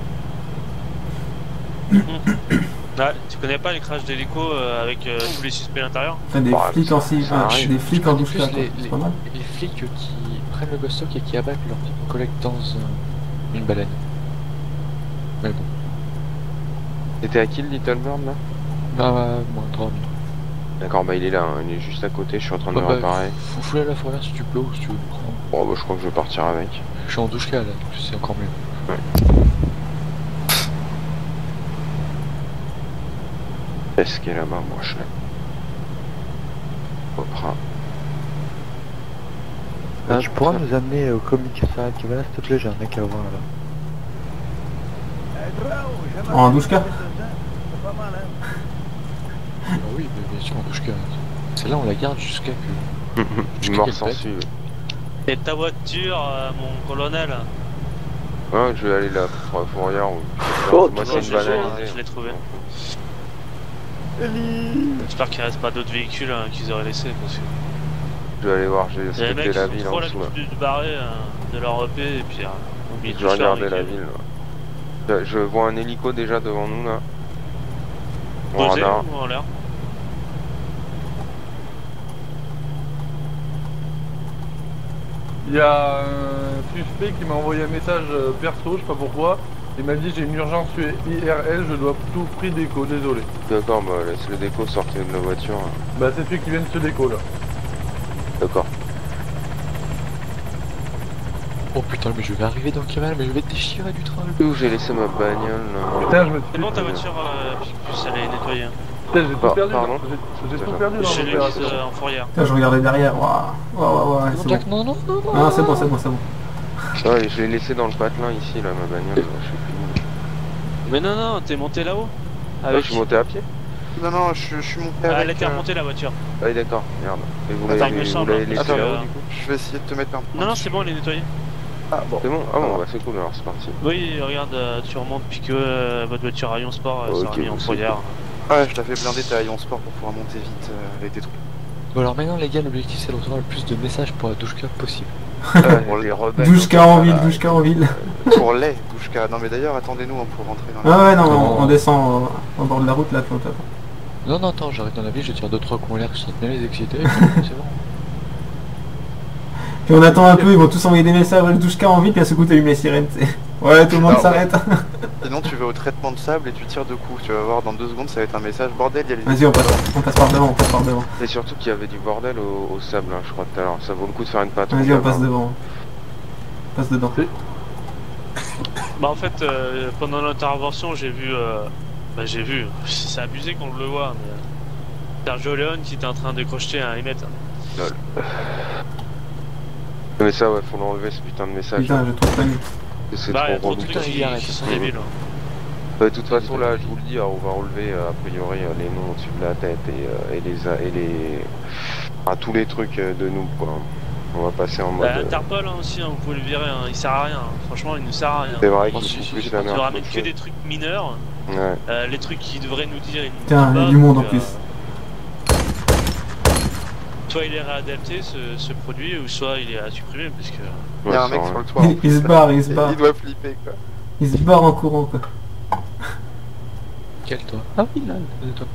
[SPEAKER 1] Ouais, tu connais pas les crashs d'hélico euh, avec euh, tous les suspects à l'intérieur?
[SPEAKER 4] Enfin, des
[SPEAKER 7] Bah,
[SPEAKER 4] flics en si,
[SPEAKER 7] ça
[SPEAKER 4] ah,
[SPEAKER 7] arrive.
[SPEAKER 4] des flics en
[SPEAKER 12] En
[SPEAKER 4] douche
[SPEAKER 12] plus,
[SPEAKER 4] là, quoi.
[SPEAKER 12] les,
[SPEAKER 4] C'est
[SPEAKER 12] les,
[SPEAKER 4] pas mal.
[SPEAKER 12] les flics qui prennent le ghost stock et qui abattent leurs collègues dans euh, une baleine. Mais bon.
[SPEAKER 7] T'étais à qui le Little Bird là?
[SPEAKER 12] Bah, moins trois minutes.
[SPEAKER 7] D'accord, bah il est là, hein. Il est juste à côté, je suis en train de
[SPEAKER 12] Bah,
[SPEAKER 7] le
[SPEAKER 12] bah,
[SPEAKER 7] réparer.
[SPEAKER 12] faut fouler à la fourrière si tu peux ou si tu veux.
[SPEAKER 7] Bon, bah je crois que je vais partir avec.
[SPEAKER 12] Je suis en douche là, donc c'est encore mieux.
[SPEAKER 7] Ouais. Est-ce qu'elle est là-bas? Moi je l'ai. Opera.
[SPEAKER 8] Ah, tu pourras nous amener au communication qui va là, s'il te plaît, j'ai un mec à voir là.
[SPEAKER 4] En douche car
[SPEAKER 11] C'est pas mal, hein.
[SPEAKER 12] Ah oui, mais bien sûr, en douche là. C'est là on la garde jusqu'à que.
[SPEAKER 7] Une mort
[SPEAKER 12] qu'elle
[SPEAKER 7] sans
[SPEAKER 12] pète.
[SPEAKER 7] suivre.
[SPEAKER 1] Et ta voiture, euh, mon colonel?
[SPEAKER 7] Ouais, je vais aller là pour la fourrière ou.
[SPEAKER 1] Oh,
[SPEAKER 7] moi
[SPEAKER 1] tu
[SPEAKER 7] c'est
[SPEAKER 1] vois,
[SPEAKER 7] une
[SPEAKER 1] je l'ai-
[SPEAKER 7] banalisée.
[SPEAKER 1] je l'ai trouvé. J'espère qu'il reste pas d'autres véhicules hein, qu'ils auraient laissé parce que.
[SPEAKER 7] Je vais aller voir, j'ai
[SPEAKER 1] Il y a des
[SPEAKER 7] respecté
[SPEAKER 1] mecs qui
[SPEAKER 7] la
[SPEAKER 1] sont
[SPEAKER 7] ville
[SPEAKER 1] trop
[SPEAKER 7] en
[SPEAKER 1] là
[SPEAKER 7] dessous là.
[SPEAKER 1] de barrer euh, de leur E P et puis. Euh, oublier de
[SPEAKER 7] Je vais
[SPEAKER 1] tout faire
[SPEAKER 7] regarder
[SPEAKER 1] avec
[SPEAKER 7] la
[SPEAKER 1] eux.
[SPEAKER 7] ville là. Je- Je vois un hélico déjà devant nous là. En
[SPEAKER 1] Posé
[SPEAKER 7] radar.
[SPEAKER 1] ou en l'air?
[SPEAKER 3] Il y a un suspect qui m'a envoyé un message euh, perso, je sais pas pourquoi. Il m'a dit j'ai une urgence I R L, je dois tout prix déco, désolé.
[SPEAKER 7] D'accord, bah laisse le déco sortir de la voiture.
[SPEAKER 3] Bah c'est celui qui vient de se déco là.
[SPEAKER 7] D'accord.
[SPEAKER 12] Oh putain, mais je vais arriver dans Kemal, mais je vais te déchirer du train.
[SPEAKER 7] Où j'ai laissé ma bagnole là.
[SPEAKER 3] Putain, je me suis
[SPEAKER 1] C'est bon ta voiture, euh, plus elle est nettoyée.
[SPEAKER 3] Putain, j'ai tout
[SPEAKER 7] Bah,
[SPEAKER 3] perdu,
[SPEAKER 7] pardon.
[SPEAKER 3] dans- j'ai- j'ai tout
[SPEAKER 7] D'accord.
[SPEAKER 3] perdu dans
[SPEAKER 1] Chez lui
[SPEAKER 3] l'opération.
[SPEAKER 1] euh, en fourrière.
[SPEAKER 4] Putain, je regardais derrière. Waouh, waouh, waouh, waouh, c'est bon.
[SPEAKER 12] Non, non, non, non.
[SPEAKER 4] Non, c'est bon, c'est bon, c'est bon.
[SPEAKER 7] Ouais, je l'ai laissé dans le patelin ici là, ma bagnole. Je sais plus.
[SPEAKER 1] Mais non, non, t'es monté là-haut?
[SPEAKER 7] Ah, je suis monté à pied.
[SPEAKER 6] Non, non, je, je suis monté
[SPEAKER 1] Ah,
[SPEAKER 6] avec...
[SPEAKER 1] elle était
[SPEAKER 6] euh,
[SPEAKER 1] remontée la voiture.
[SPEAKER 7] Ah oui, d'accord, merde. Et vous
[SPEAKER 1] Attends,
[SPEAKER 7] l'avez
[SPEAKER 1] il me
[SPEAKER 7] vous
[SPEAKER 1] semble,
[SPEAKER 7] l'avez
[SPEAKER 1] hein,
[SPEAKER 7] laissé
[SPEAKER 1] parce que,
[SPEAKER 7] là-haut
[SPEAKER 1] euh,
[SPEAKER 7] du coup?
[SPEAKER 6] Je vais essayer de te mettre un point.
[SPEAKER 1] Non, non, c'est bon, elle est nettoyée.
[SPEAKER 6] Ah, bon.
[SPEAKER 7] C'est bon? Ah bon, bah c'est cool alors, c'est parti.
[SPEAKER 1] Oui, regarde, euh, tu remontes puis que euh, votre voiture à Ion Sport euh,
[SPEAKER 7] Ok,
[SPEAKER 1] sera mise en
[SPEAKER 7] c'est
[SPEAKER 1] fourrière.
[SPEAKER 6] Ouais, je t'avais blindé ta Ion Sport pour pouvoir monter vite euh, avec des trous.
[SPEAKER 12] Bon alors maintenant les gars, l'objectif c'est de recevoir le plus de messages pour la douche cup possible.
[SPEAKER 7] Pour les rebelles.
[SPEAKER 4] Douche car en ville, douche car en ville.
[SPEAKER 6] Pour les douche-cas. Non mais d'ailleurs, attendez-nous hein, pour rentrer dans la...
[SPEAKER 4] Ah ouais, non,
[SPEAKER 12] Non.
[SPEAKER 4] on, on descend au, au bord de la route là, puis on tape.
[SPEAKER 12] Non, non, attends, j'arrive dans la ville, je tire deux trois cons en l'air qui sont bien les exciter, et puis c'est bon.
[SPEAKER 4] Puis on attend un peu, ils vont tous envoyer des messages, ouais, douche car en ville, puis à ce coup t'allumes les sirènes, tu sais. Ouais, tout le monde
[SPEAKER 6] Ah,
[SPEAKER 4] s'arrête.
[SPEAKER 6] Sinon tu vas au traitement de sable et tu tires deux coups. Tu vas voir dans deux secondes ça va être un message. Bordel, il y a les...
[SPEAKER 4] Vas-y, on passe, on passe par devant, on passe par devant.
[SPEAKER 7] Et surtout qu'il y avait du bordel au, au sable, hein, je crois tout à l'heure. Ça vaut le coup de faire une patrouille.
[SPEAKER 4] Vas-y, on
[SPEAKER 7] là-bas.
[SPEAKER 4] passe devant. On passe dedans.
[SPEAKER 1] Bah en fait, euh, pendant l'intervention, j'ai vu... Euh, bah j'ai vu, c'est abusé qu'on le voit, mais... euh, Sergio Leone qui était en train de crocheter un Emmet.
[SPEAKER 7] Lol. Mais ça, ouais, faut l'enlever ce putain de message.
[SPEAKER 4] Putain, je trouve pas mieux.
[SPEAKER 7] C'est
[SPEAKER 1] Bah, il y a
[SPEAKER 7] trop
[SPEAKER 1] trop de
[SPEAKER 7] relou.
[SPEAKER 1] trucs qui, qui sont débiles. hein.
[SPEAKER 7] Bah, de toute façon, là, je vous le dis, alors, on va relever euh, a priori euh, les noms au-dessus de la tête et, euh, et les. a- Et les... Ah, tous les trucs euh, de nous, quoi. On va passer en mode.
[SPEAKER 1] Bah,
[SPEAKER 7] euh,
[SPEAKER 1] Interpol hein, aussi, hein, vous pouvez le virer, hein, il sert à rien. hein. Franchement, il ne sert à rien.
[SPEAKER 7] C'est vrai
[SPEAKER 1] Bon,
[SPEAKER 7] qu'il
[SPEAKER 1] si,
[SPEAKER 7] fout
[SPEAKER 1] si,
[SPEAKER 7] plus
[SPEAKER 1] si,
[SPEAKER 7] la
[SPEAKER 1] tu
[SPEAKER 7] merde
[SPEAKER 1] ramènes
[SPEAKER 7] qu'autre
[SPEAKER 1] que
[SPEAKER 7] chose.
[SPEAKER 1] des trucs mineurs.
[SPEAKER 7] Ouais.
[SPEAKER 1] Euh, les trucs qui devraient nous dire. ils nous
[SPEAKER 4] Tiens,
[SPEAKER 1] disent
[SPEAKER 4] il y a
[SPEAKER 1] pas,
[SPEAKER 4] du monde
[SPEAKER 1] donc,
[SPEAKER 4] en plus.
[SPEAKER 1] Soit il est réadapté ce, ce produit, ou soit il est à supprimer parce que.
[SPEAKER 6] Il y a un
[SPEAKER 7] Ouais,
[SPEAKER 6] mec
[SPEAKER 7] ça,
[SPEAKER 6] sur
[SPEAKER 7] ouais.
[SPEAKER 6] le toit.
[SPEAKER 4] Il, il se barre, il se
[SPEAKER 6] Il,
[SPEAKER 4] barre.
[SPEAKER 6] il doit flipper quoi.
[SPEAKER 4] Il se barre en courant, quoi.
[SPEAKER 12] Quel toi? Ah oui, là, c'est toi.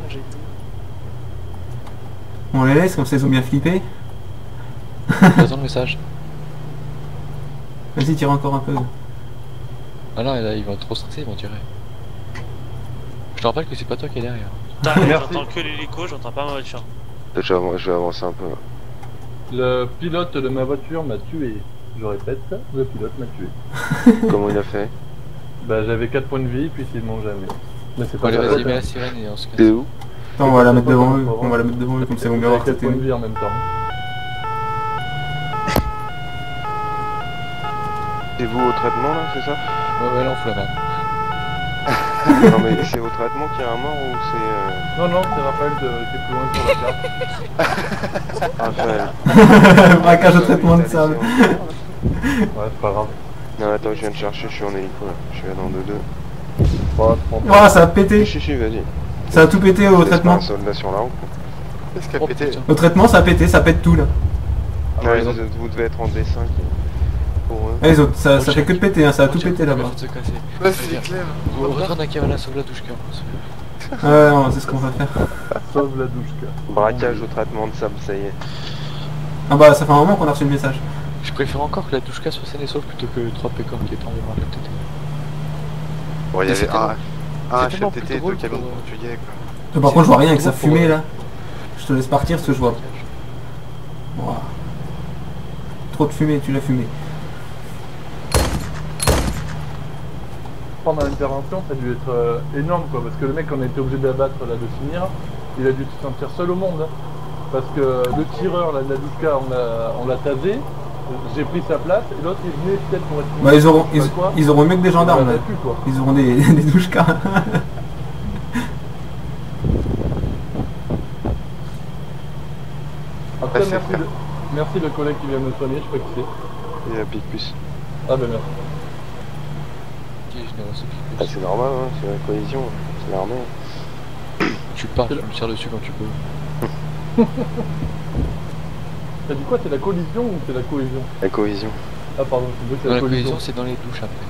[SPEAKER 4] On les laisse, comme ça ils ont bien flippé.
[SPEAKER 12] J'attends le message.
[SPEAKER 4] Vas-y, tire encore un peu.
[SPEAKER 12] Ah non, là, ils vont être trop stressés, ils vont tirer. Je te rappelle que c'est pas toi qui est derrière.
[SPEAKER 1] Putain,
[SPEAKER 3] Merci.
[SPEAKER 1] j'entends que l'hélico, j'entends pas ma voiture.
[SPEAKER 7] Je vais avan- je vais avancer un peu.
[SPEAKER 3] Le pilote de ma voiture m'a tué. Je répète, le pilote m'a tué.
[SPEAKER 7] Comment il a fait?
[SPEAKER 3] Bah j'avais quatre points de vie, puis ils m'ont jamais. Mais c'est pas
[SPEAKER 12] Allez,
[SPEAKER 3] grave.
[SPEAKER 12] vas-y, mets la sirène et on se casse.
[SPEAKER 7] T'es où?
[SPEAKER 4] Attends, on va la mettre
[SPEAKER 3] Pas
[SPEAKER 4] devant
[SPEAKER 3] grave,
[SPEAKER 4] eux.
[SPEAKER 3] pas grave.
[SPEAKER 4] On va la mettre devant eux, comme ça ils vont bien
[SPEAKER 3] J'avais
[SPEAKER 4] voir que
[SPEAKER 3] quatre
[SPEAKER 4] c'était
[SPEAKER 3] points de
[SPEAKER 4] nous.
[SPEAKER 3] vie en même temps.
[SPEAKER 7] C'est vous au traitement là, c'est ça?
[SPEAKER 12] Ouais, ouais, là, on fout la vanne.
[SPEAKER 7] Non mais c'est au traitement qu'il y a un mort ou c'est... Euh...
[SPEAKER 3] Non, non, c'est Raphaël de... qui est plus loin sur la carte.
[SPEAKER 7] Raphaël.
[SPEAKER 4] Braquage au traitement de sable.
[SPEAKER 3] Ouais, c'est pas grave.
[SPEAKER 7] Non, attends, je viens de chercher, je suis en hélico là. Je vais dans deux deux.
[SPEAKER 3] Ouais,
[SPEAKER 4] Oh, ça a pété.
[SPEAKER 7] Si, si, vas-y.
[SPEAKER 4] Ça a tout pété au traitement.
[SPEAKER 7] Un soldat sur la route.
[SPEAKER 6] Qu'est-ce qui a pété?
[SPEAKER 4] Au traitement, ça a pété, ça pète tout là.
[SPEAKER 7] Ah, ouais, vous, vous devez être en D cinq pour eux.
[SPEAKER 4] Ah, les autres, ça, ça fait que de péter, hein, ça a tout pété là-bas.
[SPEAKER 6] Ouais, c'est clair.
[SPEAKER 12] On retourne à Kavala, sauve la douche cœur.
[SPEAKER 4] Ouais, non, c'est ce qu'on va faire.
[SPEAKER 3] Sauve la douche cœur.
[SPEAKER 7] Braquage au traitement de sable, ça y est.
[SPEAKER 4] Ah bah, ça fait un moment qu'on a reçu le message.
[SPEAKER 12] Je préfère encore que la douche soit saine et sauve plutôt que trois pécores qui étaient environ à la T T.
[SPEAKER 6] Bon, il y avait un, un
[SPEAKER 12] c'est tellement
[SPEAKER 6] H T T,
[SPEAKER 12] plutôt
[SPEAKER 6] deux
[SPEAKER 12] drôle
[SPEAKER 6] camions de
[SPEAKER 12] pour, euh,
[SPEAKER 6] portugais quoi.
[SPEAKER 4] Euh, Par contre, je vois rien avec sa
[SPEAKER 12] pour,
[SPEAKER 4] fumée
[SPEAKER 12] euh,
[SPEAKER 4] là. Je te laisse partir parce que je vois. Ouah. Trop de fumée, tu l'as fumé.
[SPEAKER 3] Pendant l'intervention, ça a dû être euh, énorme quoi, parce que le mec qu'on a été obligé d'abattre là de finir, il a dû se sentir seul au monde. Hein. Parce que le tireur là, de la Douchka, on l'a on l'a tasé, j'ai pris sa place, et l'autre il venait peut-être pour être...
[SPEAKER 4] Bah ils auront, ils,
[SPEAKER 3] quoi,
[SPEAKER 4] ils auront mieux que des gendarmes là.
[SPEAKER 3] battu, quoi.
[SPEAKER 4] Ils auront des, des douchkas.
[SPEAKER 3] Après,
[SPEAKER 7] Ouais, c'est
[SPEAKER 3] merci,
[SPEAKER 7] clair.
[SPEAKER 3] le, merci le collègue qui vient me soigner, je sais pas qui c'est.
[SPEAKER 7] Il y a Picpus.
[SPEAKER 3] Ah ben merci.
[SPEAKER 12] Qui est généreux, c'est
[SPEAKER 7] Ah,
[SPEAKER 12] Picpus.
[SPEAKER 7] c'est normal, hein, c'est la cohésion, c'est l'armée.
[SPEAKER 12] Tu pars, tu me tires dessus quand tu peux.
[SPEAKER 3] T'as dit quoi? C'est la collision ou c'est la cohésion?
[SPEAKER 7] La cohésion.
[SPEAKER 3] Ah pardon, c'est vrai que c'est
[SPEAKER 12] Dans
[SPEAKER 3] la
[SPEAKER 12] la
[SPEAKER 3] collision.
[SPEAKER 12] cohésion, c'est dans les douches après.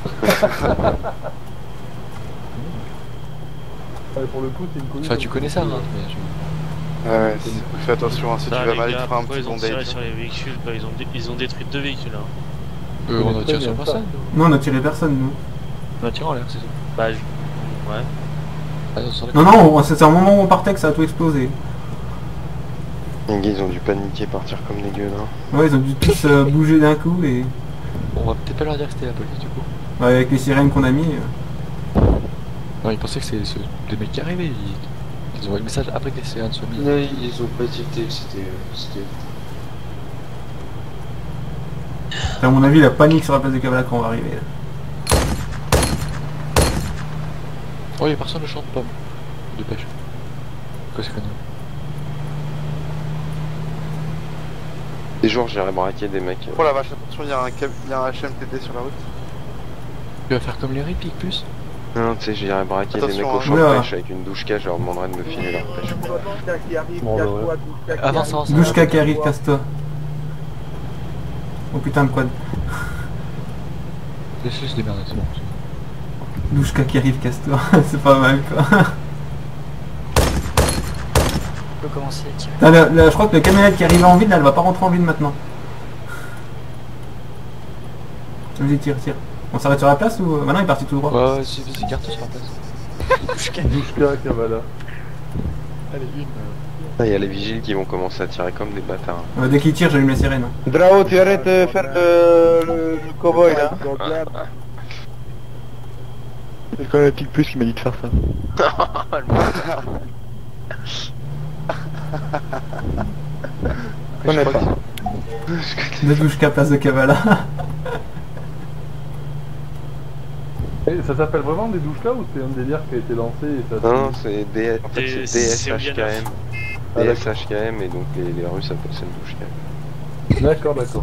[SPEAKER 3] Ouais, pour le coup, c'est une collision.
[SPEAKER 12] Enfin, tu connais ça, hein, mais je...
[SPEAKER 6] Ouais, ouais, c'est- fais attention, hein, si
[SPEAKER 1] Ah,
[SPEAKER 6] tu vas
[SPEAKER 1] les
[SPEAKER 6] mal, il
[SPEAKER 1] gars,
[SPEAKER 6] te fera un
[SPEAKER 1] pourquoi
[SPEAKER 6] petit
[SPEAKER 1] ils ont tiré
[SPEAKER 6] bondage.
[SPEAKER 1] sur les véhicules quoi, ils, ont dé- ils ont détruit deux véhicules hein.
[SPEAKER 12] Euh, on a
[SPEAKER 3] très
[SPEAKER 12] tiré
[SPEAKER 3] bien
[SPEAKER 12] sur
[SPEAKER 3] ça.
[SPEAKER 12] personne.
[SPEAKER 4] Non, on a tiré personne nous.
[SPEAKER 12] On a tiré en l'air, c'est tout.
[SPEAKER 1] Bah je... ouais.
[SPEAKER 12] Ah, non, sans
[SPEAKER 4] Non, non, c'est un moment où on partait que ça a tout explosé.
[SPEAKER 7] Les gars, ils ont dû paniquer, partir comme des gueules. Hein.
[SPEAKER 4] Ouais, ils ont dû tous euh, bouger d'un coup et...
[SPEAKER 12] On va peut-être pas leur dire que c'était la police du coup.
[SPEAKER 4] Ouais, avec les sirènes qu'on a mis... euh,
[SPEAKER 12] Non, ils pensaient que c'était ce... des mecs qui arrivaient. Ils... ils ont envoyé le message après que les sirènes soient mises.
[SPEAKER 13] Non, ils ont pas tilté, c'était... c'était...
[SPEAKER 4] À mon avis, la panique sur la place de Kavala quand on va arriver là.
[SPEAKER 12] Oh, y'a personne de champ de pommes. De pêche. Quoi, c'est connu?
[SPEAKER 7] Des jours, j'irai braquer des mecs.
[SPEAKER 6] Oh la vache, attention, il y a un, cam- il y a un H M T T sur la route.
[SPEAKER 12] Tu vas faire comme les ripiques plus?
[SPEAKER 7] Non, tu sais, j'irai braquer des
[SPEAKER 6] Attention,
[SPEAKER 7] mecs au
[SPEAKER 6] hein.
[SPEAKER 7] champ de
[SPEAKER 4] Oula.
[SPEAKER 7] pêche avec une douche-ca, je leur demanderai de me filer leur pêche.
[SPEAKER 3] Bon, bah, ouais.
[SPEAKER 12] Avance, avance.
[SPEAKER 4] Douchka qui arrive, casse-toi. Oh putain de quad.
[SPEAKER 12] Laisse-les se démerder, c'est bon.
[SPEAKER 4] Douchka qui arrive, casse-toi. C'est pas mal quoi.
[SPEAKER 8] On peut commencer à tirer.
[SPEAKER 4] Ah, là, là, je crois que la camionnette qui arrivait en ville, là, elle va pas rentrer en ville maintenant. Vas-y, tire, tire. On s'arrête sur la place ou... Maintenant il est parti tout droit.
[SPEAKER 12] Ouais, ouais, c'est c'est carton sur la place.
[SPEAKER 3] Douchka, Kavala.
[SPEAKER 12] Allez, une.
[SPEAKER 7] Ah, il y a les vigiles qui vont commencer à tirer comme des bâtards.
[SPEAKER 4] Euh, dès qu'il tire, j'allume la sirène.
[SPEAKER 9] Drao, tu arrêtes de faire le, le, le cowboy là.
[SPEAKER 11] C'est quand même Pic Plus qui m'a dit de faire ça.
[SPEAKER 9] Je connais pas.
[SPEAKER 4] De Douchka, place de Kavala.
[SPEAKER 3] Et ça s'appelle vraiment des douches là ou c'est un délire qui a été lancé et ça...
[SPEAKER 7] Non, non, c'est D... en fait,
[SPEAKER 1] Des-
[SPEAKER 7] c'est
[SPEAKER 1] c'est
[SPEAKER 7] D S H K M.
[SPEAKER 3] Ah,
[SPEAKER 7] D S H K M et donc les, les Russes appellent ça une douche-ca.
[SPEAKER 3] D'accord, d'accord.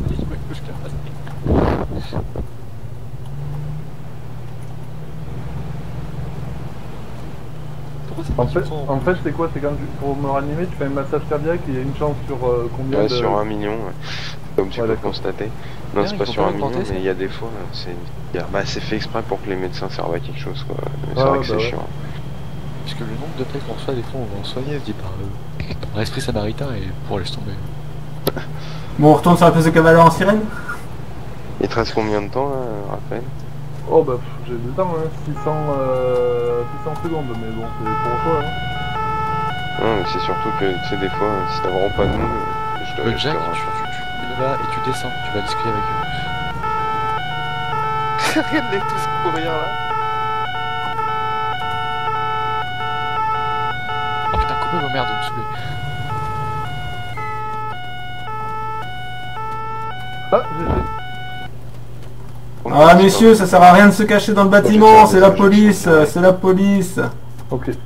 [SPEAKER 3] En fait, en fait c'est quoi? C'est quand tu, pour me ranimer, tu fais un massage cardiaque et il y a une chance sur euh, combien
[SPEAKER 7] Ouais,
[SPEAKER 3] de...
[SPEAKER 7] sur un million, ouais. Comme tu
[SPEAKER 3] Ouais,
[SPEAKER 7] peux
[SPEAKER 3] d'accord.
[SPEAKER 7] constater. Non,
[SPEAKER 12] Bien,
[SPEAKER 7] c'est
[SPEAKER 12] ils
[SPEAKER 7] pas
[SPEAKER 12] font
[SPEAKER 7] sur
[SPEAKER 12] pas
[SPEAKER 7] un million,
[SPEAKER 12] augmenter, ça.
[SPEAKER 7] mais il y a des fois, c'est il y a- bah, c'est fait exprès pour que les médecins servent à quelque chose, quoi. Mais c'est
[SPEAKER 3] Ah,
[SPEAKER 7] vrai
[SPEAKER 3] ouais,
[SPEAKER 7] que c'est
[SPEAKER 3] bah ouais.
[SPEAKER 7] chiant.
[SPEAKER 12] Parce que le nombre de plaques qu'on reçoit, des fois, on va en soigner, je dis par, euh, par l'esprit samaritain et pour laisser tomber.
[SPEAKER 4] Bon, on retourne sur la place de Kavala en sirène.
[SPEAKER 7] Il te reste combien de temps, là, Raphaël?
[SPEAKER 3] Oh bah pff, j'ai du temps, hein. six cents, euh, six cents secondes, mais bon, c'est pour toi. Hein.
[SPEAKER 7] Non, mais c'est surtout que, tu sais, des fois, si t'as vraiment pas de nous, je te
[SPEAKER 12] Euh,
[SPEAKER 7] je te
[SPEAKER 12] Jack, tu,
[SPEAKER 7] rassure.
[SPEAKER 12] tu, tu es là et tu descends, tu vas discuter avec eux.
[SPEAKER 6] Regardez tous courir là.
[SPEAKER 12] Oh putain, coupez vos merdes, vous me saoulez.
[SPEAKER 3] Ah, G G.
[SPEAKER 4] Ah messieurs, ça sert à rien de se cacher dans le bâtiment, c'est la police, c'est la police.
[SPEAKER 3] Ok.
[SPEAKER 11] Euh,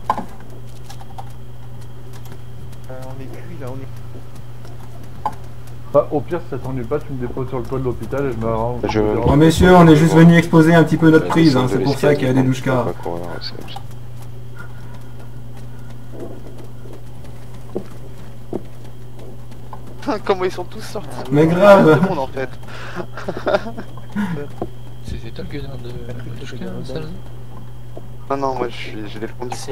[SPEAKER 11] on est cuit là, on est...
[SPEAKER 3] Bah, au pire, si ça t'ennuie pas, tu me déposes sur le toit de l'hôpital et je me rends.
[SPEAKER 7] Je-
[SPEAKER 4] Oh messieurs, on est juste venu exposer un petit peu notre prise, hein, c'est pour ça qu'il y a des douchkas.
[SPEAKER 6] Comment ils sont tous sortis?
[SPEAKER 4] Mais grave.
[SPEAKER 6] Tout le monde en fait.
[SPEAKER 12] C'était toi le gunner de de Douchka, ça là?
[SPEAKER 6] Non, non, moi je suis, j'ai des conducteurs.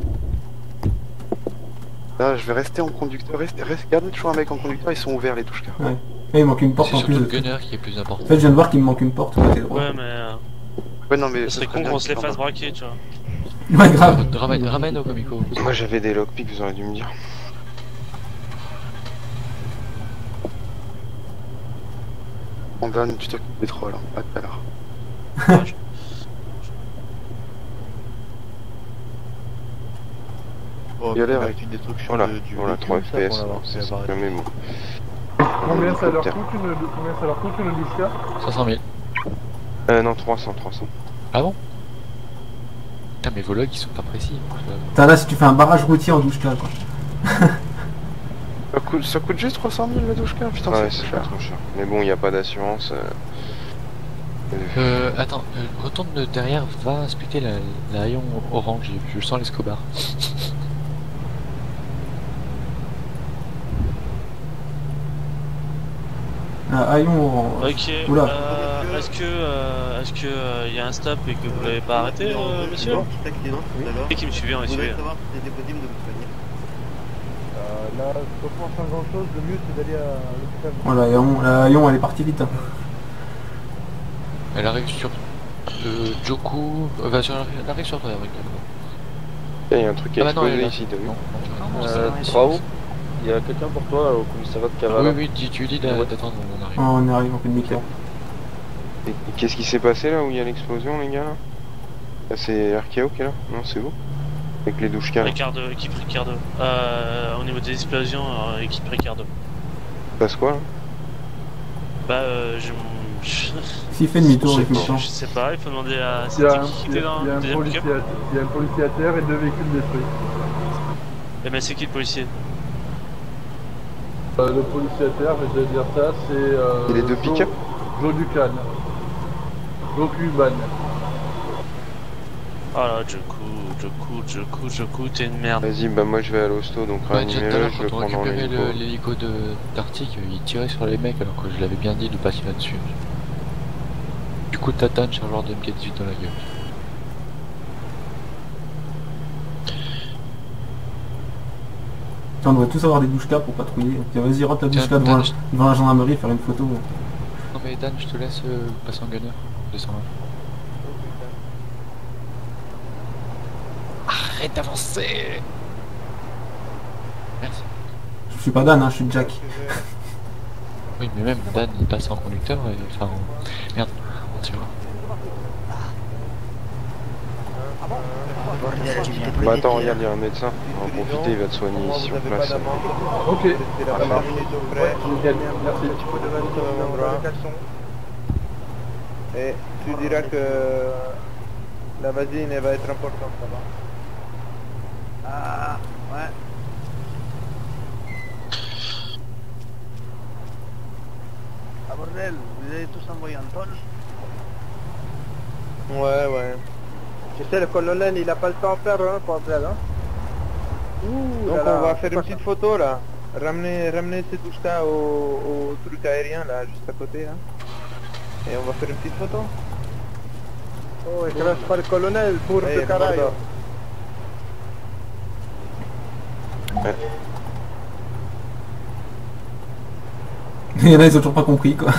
[SPEAKER 6] Là, je vais rester en conducteur. Reste, reste, gardez toujours un mec en conducteur, ils sont ouverts les douches.
[SPEAKER 4] Ouais. Et il manque une porte
[SPEAKER 12] C'est
[SPEAKER 4] en plus.
[SPEAKER 12] surtout le gunner qui est plus important.
[SPEAKER 4] En fait, je viens de voir qu'il me manque une porte côté droit.
[SPEAKER 1] Ouais, mais. euh,
[SPEAKER 6] Ouais, non, mais.
[SPEAKER 1] Ce serait con qu'on se les fasse braquer, tu vois.
[SPEAKER 4] Ouais, grave.
[SPEAKER 12] Ramène, ramène au comico.
[SPEAKER 7] Moi j'avais des lockpicks, vous auriez dû me dire.
[SPEAKER 6] On donne, tu t'occupes des trolls, hein. À tout à l'heure.
[SPEAKER 11] Oh,
[SPEAKER 6] Il y a l'air
[SPEAKER 11] avec
[SPEAKER 6] avec
[SPEAKER 11] une destruction
[SPEAKER 7] Voilà,
[SPEAKER 11] de- du
[SPEAKER 7] voilà,
[SPEAKER 11] véhicule,
[SPEAKER 7] trois
[SPEAKER 11] ça,
[SPEAKER 7] F P S,
[SPEAKER 11] pour l'avoir
[SPEAKER 7] c'est
[SPEAKER 11] fait
[SPEAKER 7] c'est
[SPEAKER 11] apparaître.
[SPEAKER 7] jamais bon.
[SPEAKER 3] Combien ça leur
[SPEAKER 7] Helicoptère.
[SPEAKER 3] coûte une, combien ça leur coûte une douche?
[SPEAKER 12] cinq cent mille.
[SPEAKER 7] Euh, non, trois cents, trois cents.
[SPEAKER 12] Ah bon? Putain, mes vos logs ils sont pas précis.
[SPEAKER 4] Putain, là, si tu fais un barrage routier en douchka, quoi.
[SPEAKER 6] Ça coûte, ça coûte juste trois cent mille la douche, putain,
[SPEAKER 7] Ouais,
[SPEAKER 6] c'est
[SPEAKER 7] c'est
[SPEAKER 6] cher.
[SPEAKER 7] pas trop cher. Mais bon, il n'y a pas d'assurance. euh.
[SPEAKER 12] Euh, attends, euh, retourne derrière, va inspecter la, la haillon orange, je sens l'escobar.
[SPEAKER 4] Ah, haillon.
[SPEAKER 1] Ok,
[SPEAKER 4] Oula.
[SPEAKER 1] euh, est-ce que euh, est-ce que euh, y a un stop et que vous l'avez pas arrêté, euh, monsieur? Et qui me suivait, on est suivi.
[SPEAKER 11] Euh, là, je pense pas grand chose, le mieux c'est d'aller à l'hôpital.
[SPEAKER 4] Oh, la haillon, la haillon, elle est partie vite. Hein.
[SPEAKER 12] Elle arrive sur euh, Joku, euh, va sur, elle arrive sur toi, avec
[SPEAKER 7] Il y a un truc qui a
[SPEAKER 12] Ah bah non, elle est
[SPEAKER 7] explosé
[SPEAKER 12] là.
[SPEAKER 7] ici, t'as vu?
[SPEAKER 12] Non, non,
[SPEAKER 5] Euh,
[SPEAKER 12] c'est-
[SPEAKER 5] Bravo, il y a quelqu'un pour toi au commissariat de Cavale.
[SPEAKER 12] Oui, oui, dis- tu lui dis d'a- d'attendre, on arrive.
[SPEAKER 4] Oh, on arrive, on fait demi-tour.
[SPEAKER 7] Et, et qu'est-ce qui s'est passé là où il y a l'explosion, les gars là? Là, c'est R K O qui est là? Non, c'est vous? Avec les douchkas là.
[SPEAKER 1] Ricardo, équipe Ricardo. Euh, au niveau des explosions, euh, équipe Ricardo.
[SPEAKER 7] Passe quoi là?
[SPEAKER 1] Bah, euh, je... je-
[SPEAKER 4] S'il fait demi-tour,
[SPEAKER 1] je,
[SPEAKER 4] il fait le temps.
[SPEAKER 1] je sais pas, il faut demander à...
[SPEAKER 3] Il y a
[SPEAKER 1] C'était
[SPEAKER 3] un,
[SPEAKER 1] qui qui
[SPEAKER 3] il y
[SPEAKER 1] était
[SPEAKER 3] a-
[SPEAKER 1] dans
[SPEAKER 3] il y a
[SPEAKER 1] le
[SPEAKER 3] un
[SPEAKER 1] deuxième
[SPEAKER 3] policier
[SPEAKER 1] pick-up?
[SPEAKER 3] à- il y a un policier à terre et deux véhicules détruits.
[SPEAKER 1] Eh ben, c'est qui le policier?
[SPEAKER 3] Euh, le policier à terre, je vais te dire ça, c'est. Euh,
[SPEAKER 7] Et les deux
[SPEAKER 3] Joe-
[SPEAKER 7] pick-up?
[SPEAKER 3] Joe Ducan. Joe Cuban.
[SPEAKER 1] Oh là, Joku, Joku, Joku, Joku, t'es une merde.
[SPEAKER 7] Vas-y, bah moi je vais à l'hosto, donc
[SPEAKER 12] Ouais, déjà tout à
[SPEAKER 7] réanimez-le,
[SPEAKER 12] l'heure,
[SPEAKER 7] je le
[SPEAKER 12] quand on
[SPEAKER 7] prends dans
[SPEAKER 12] récupérait
[SPEAKER 7] l'hélico.
[SPEAKER 12] le- l'hélico de- d'Arctique, il tirait sur les mecs alors que je l'avais bien dit de pas tirer dessus. Du coup, Tatane, chargeur de M K dix-huit dans la gueule.
[SPEAKER 4] Tiens, on devrait tous avoir des douchkas pour patrouiller. Tiens, vas-y, rentre la
[SPEAKER 12] Tiens,
[SPEAKER 4] douchka devant,
[SPEAKER 12] Dan,
[SPEAKER 4] la-
[SPEAKER 12] je-
[SPEAKER 4] devant la gendarmerie, faire une photo.
[SPEAKER 12] Non mais Dan, je te laisse euh, passer en gunner. Descends là. Arrête d'avancer. Merci.
[SPEAKER 4] Je suis pas Dan, hein, je suis Jack.
[SPEAKER 12] Oui, mais même Dan, il passe en conducteur et... Enfin, en- merde, on tire.
[SPEAKER 7] Bah attends, regarde, il y a un médecin, on va en profiter, il va te soigner ici sur place.
[SPEAKER 3] Ok, ça marche. Ouais, nickel, merci.
[SPEAKER 11] Tu peux te mettre euh, dans le caleçon. Et tu diras que la vasine elle va être importante là-bas. Ah, ouais. Ah bordel, vous avez tous envoyé un tonne? Ouais, ouais. Tu sais, le colonel, il a pas le temps de faire, hein, bordel, hein. Ouh, donc là, on va faire une petite photo, là. Ramener, ramener ces douches-là au, au truc aérien, là, juste à côté, là. Et on va faire une petite photo. Oh, et gracias par le colonel, pour le carajo.
[SPEAKER 7] Ouais.
[SPEAKER 4] Il y en a, ils ont toujours pas compris, quoi.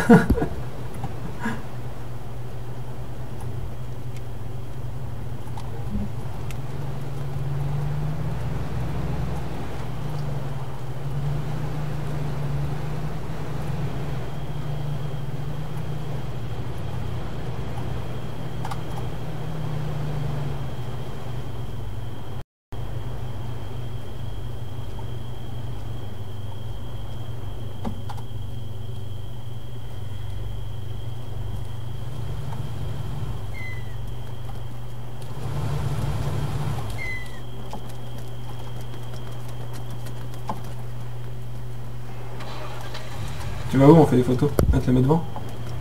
[SPEAKER 4] Tu vas où on fait des photos? Ah, te la mets devant?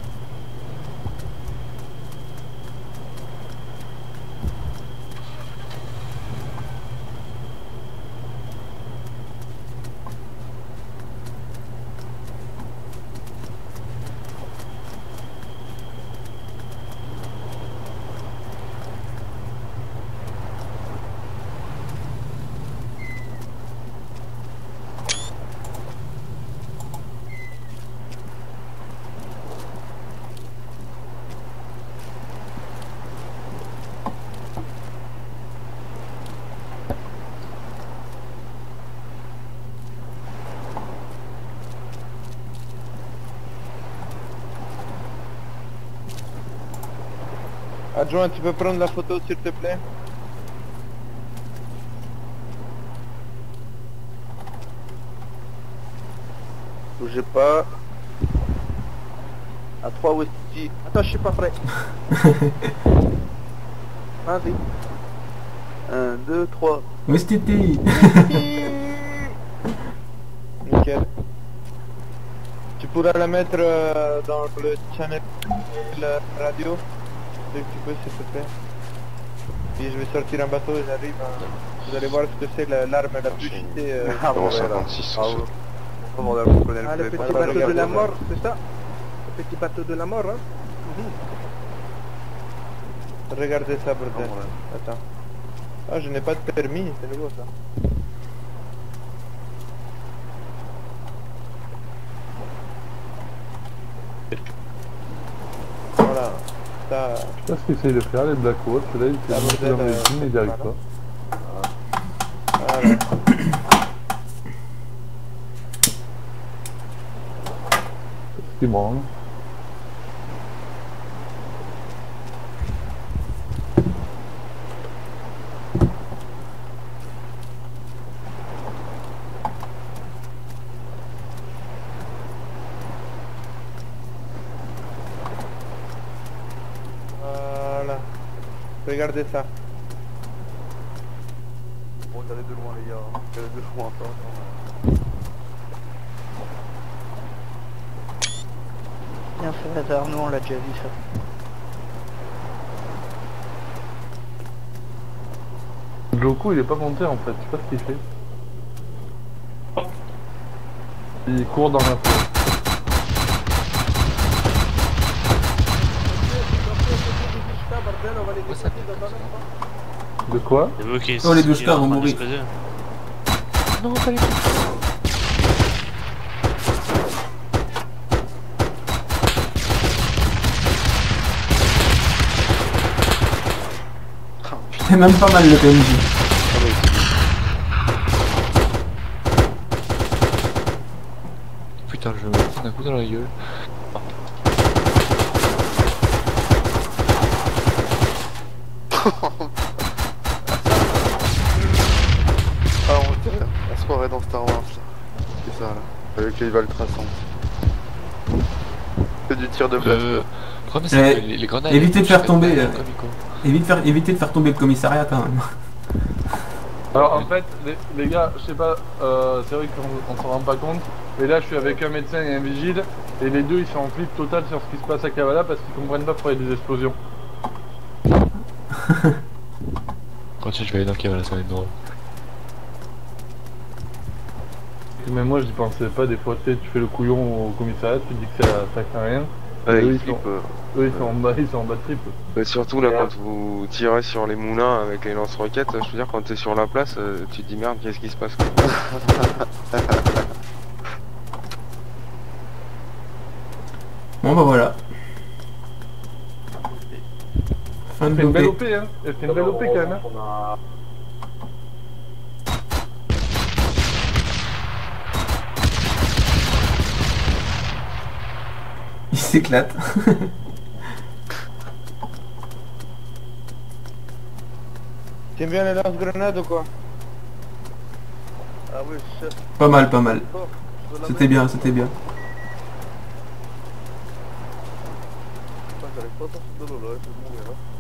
[SPEAKER 9] Adjoint, tu peux prendre la photo s'il te plaît?
[SPEAKER 11] Bougez pas. À trois Westy. Attends, je suis pas prêt. Vas-y. un, deux, trois.
[SPEAKER 4] Westiti.
[SPEAKER 9] Nickel. Tu pourras la mettre euh, dans le channel radio dès que tu peux s'il te plaît. Puis je vais sortir un bateau et j'arrive. Hein. Vous allez voir ce que c'est l'arme la plus cheatée. Euh,
[SPEAKER 7] Ah bon, cinquante-six.
[SPEAKER 11] Ah, ouais. Ah, le petit bateau de la mort, c'est ça? Le petit bateau de la mort, hein?
[SPEAKER 9] Regardez ça, bordel. Attends. Ah, je n'ai pas de permis, c'est nouveau ça. Voilà. Ça...
[SPEAKER 3] Je sais pas ce qu'ils essayent de faire, les Black Watch. Là, ils
[SPEAKER 9] Ah,
[SPEAKER 3] essaient de
[SPEAKER 9] bordel,
[SPEAKER 3] monter dans les
[SPEAKER 9] euh,
[SPEAKER 3] films, ils n'y arrivent
[SPEAKER 9] voilà.
[SPEAKER 3] pas.
[SPEAKER 9] Voilà.
[SPEAKER 3] C'est bon. Hein.
[SPEAKER 9] Voilà. Regardez ça.
[SPEAKER 11] Bon, regardez de loin, les gars. Regardez de loin, attends, attends.
[SPEAKER 8] Bien fait, hasard, nous on l'a déjà vu ça.
[SPEAKER 3] Goku, il est pas monté en fait, je sais pas ce qu'il fait. Il court dans la forêt. De quoi?
[SPEAKER 4] Oh, les douze vont mourir.
[SPEAKER 12] Non, pas les
[SPEAKER 4] C'est même pas mal le P M J.
[SPEAKER 12] Putain, je vais me prendre un coup dans la gueule.
[SPEAKER 6] Ah, on dirait, on se croirait dans Star Wars là. C'est ça là, avec les balles traçantes. C'est du tir de blast.
[SPEAKER 12] Euh, le problème, c'est
[SPEAKER 4] Eh,
[SPEAKER 12] que les, les grenades...
[SPEAKER 4] évitez de faire tomber.
[SPEAKER 12] euh,
[SPEAKER 4] euh, évite faire, évitez de faire tomber le commissariat quand même.
[SPEAKER 3] Alors en fait, les, les gars, je sais pas, euh, c'est vrai qu'on on s'en rend pas compte, mais là je suis avec un médecin et un vigile, et les deux ils sont en flip total sur ce qui se passe à Kavala parce qu'ils comprennent pas pourquoi il y a des explosions.
[SPEAKER 12] Continue, je vais aller dans le Kavala, ça va être drôle.
[SPEAKER 3] Mais moi j'y pensais pas, des fois tu sais, tu fais le couillon au commissariat, tu dis que ça, ça craint rien.
[SPEAKER 7] Ouais,
[SPEAKER 3] eux,
[SPEAKER 7] ils
[SPEAKER 3] ils sont,
[SPEAKER 7] flippent, euh.
[SPEAKER 3] eux ils sont en bas, ils sont en bas de trip.
[SPEAKER 7] Et surtout là, quand vous tirez sur les moulins avec les lance-roquettes, je veux dire, quand t'es sur la place, euh, tu te dis merde, qu'est-ce qui se passe quoi.
[SPEAKER 4] Bon bah voilà. Fin de
[SPEAKER 3] C'est une belle O
[SPEAKER 4] l'O P.
[SPEAKER 3] P hein, c'est une belle O P quand même. Hein.
[SPEAKER 4] Il s'éclate.
[SPEAKER 9] T'aimes bien les lance-grenades ou quoi?
[SPEAKER 11] Ah oui, chef.
[SPEAKER 4] Pas mal, pas mal.
[SPEAKER 11] Oh, je dois la
[SPEAKER 4] C'était
[SPEAKER 11] mettre.
[SPEAKER 4] bien, c'était bien.
[SPEAKER 11] Putain, j'arrive pas à sortir de l'eau là, je vais mourir. Hein.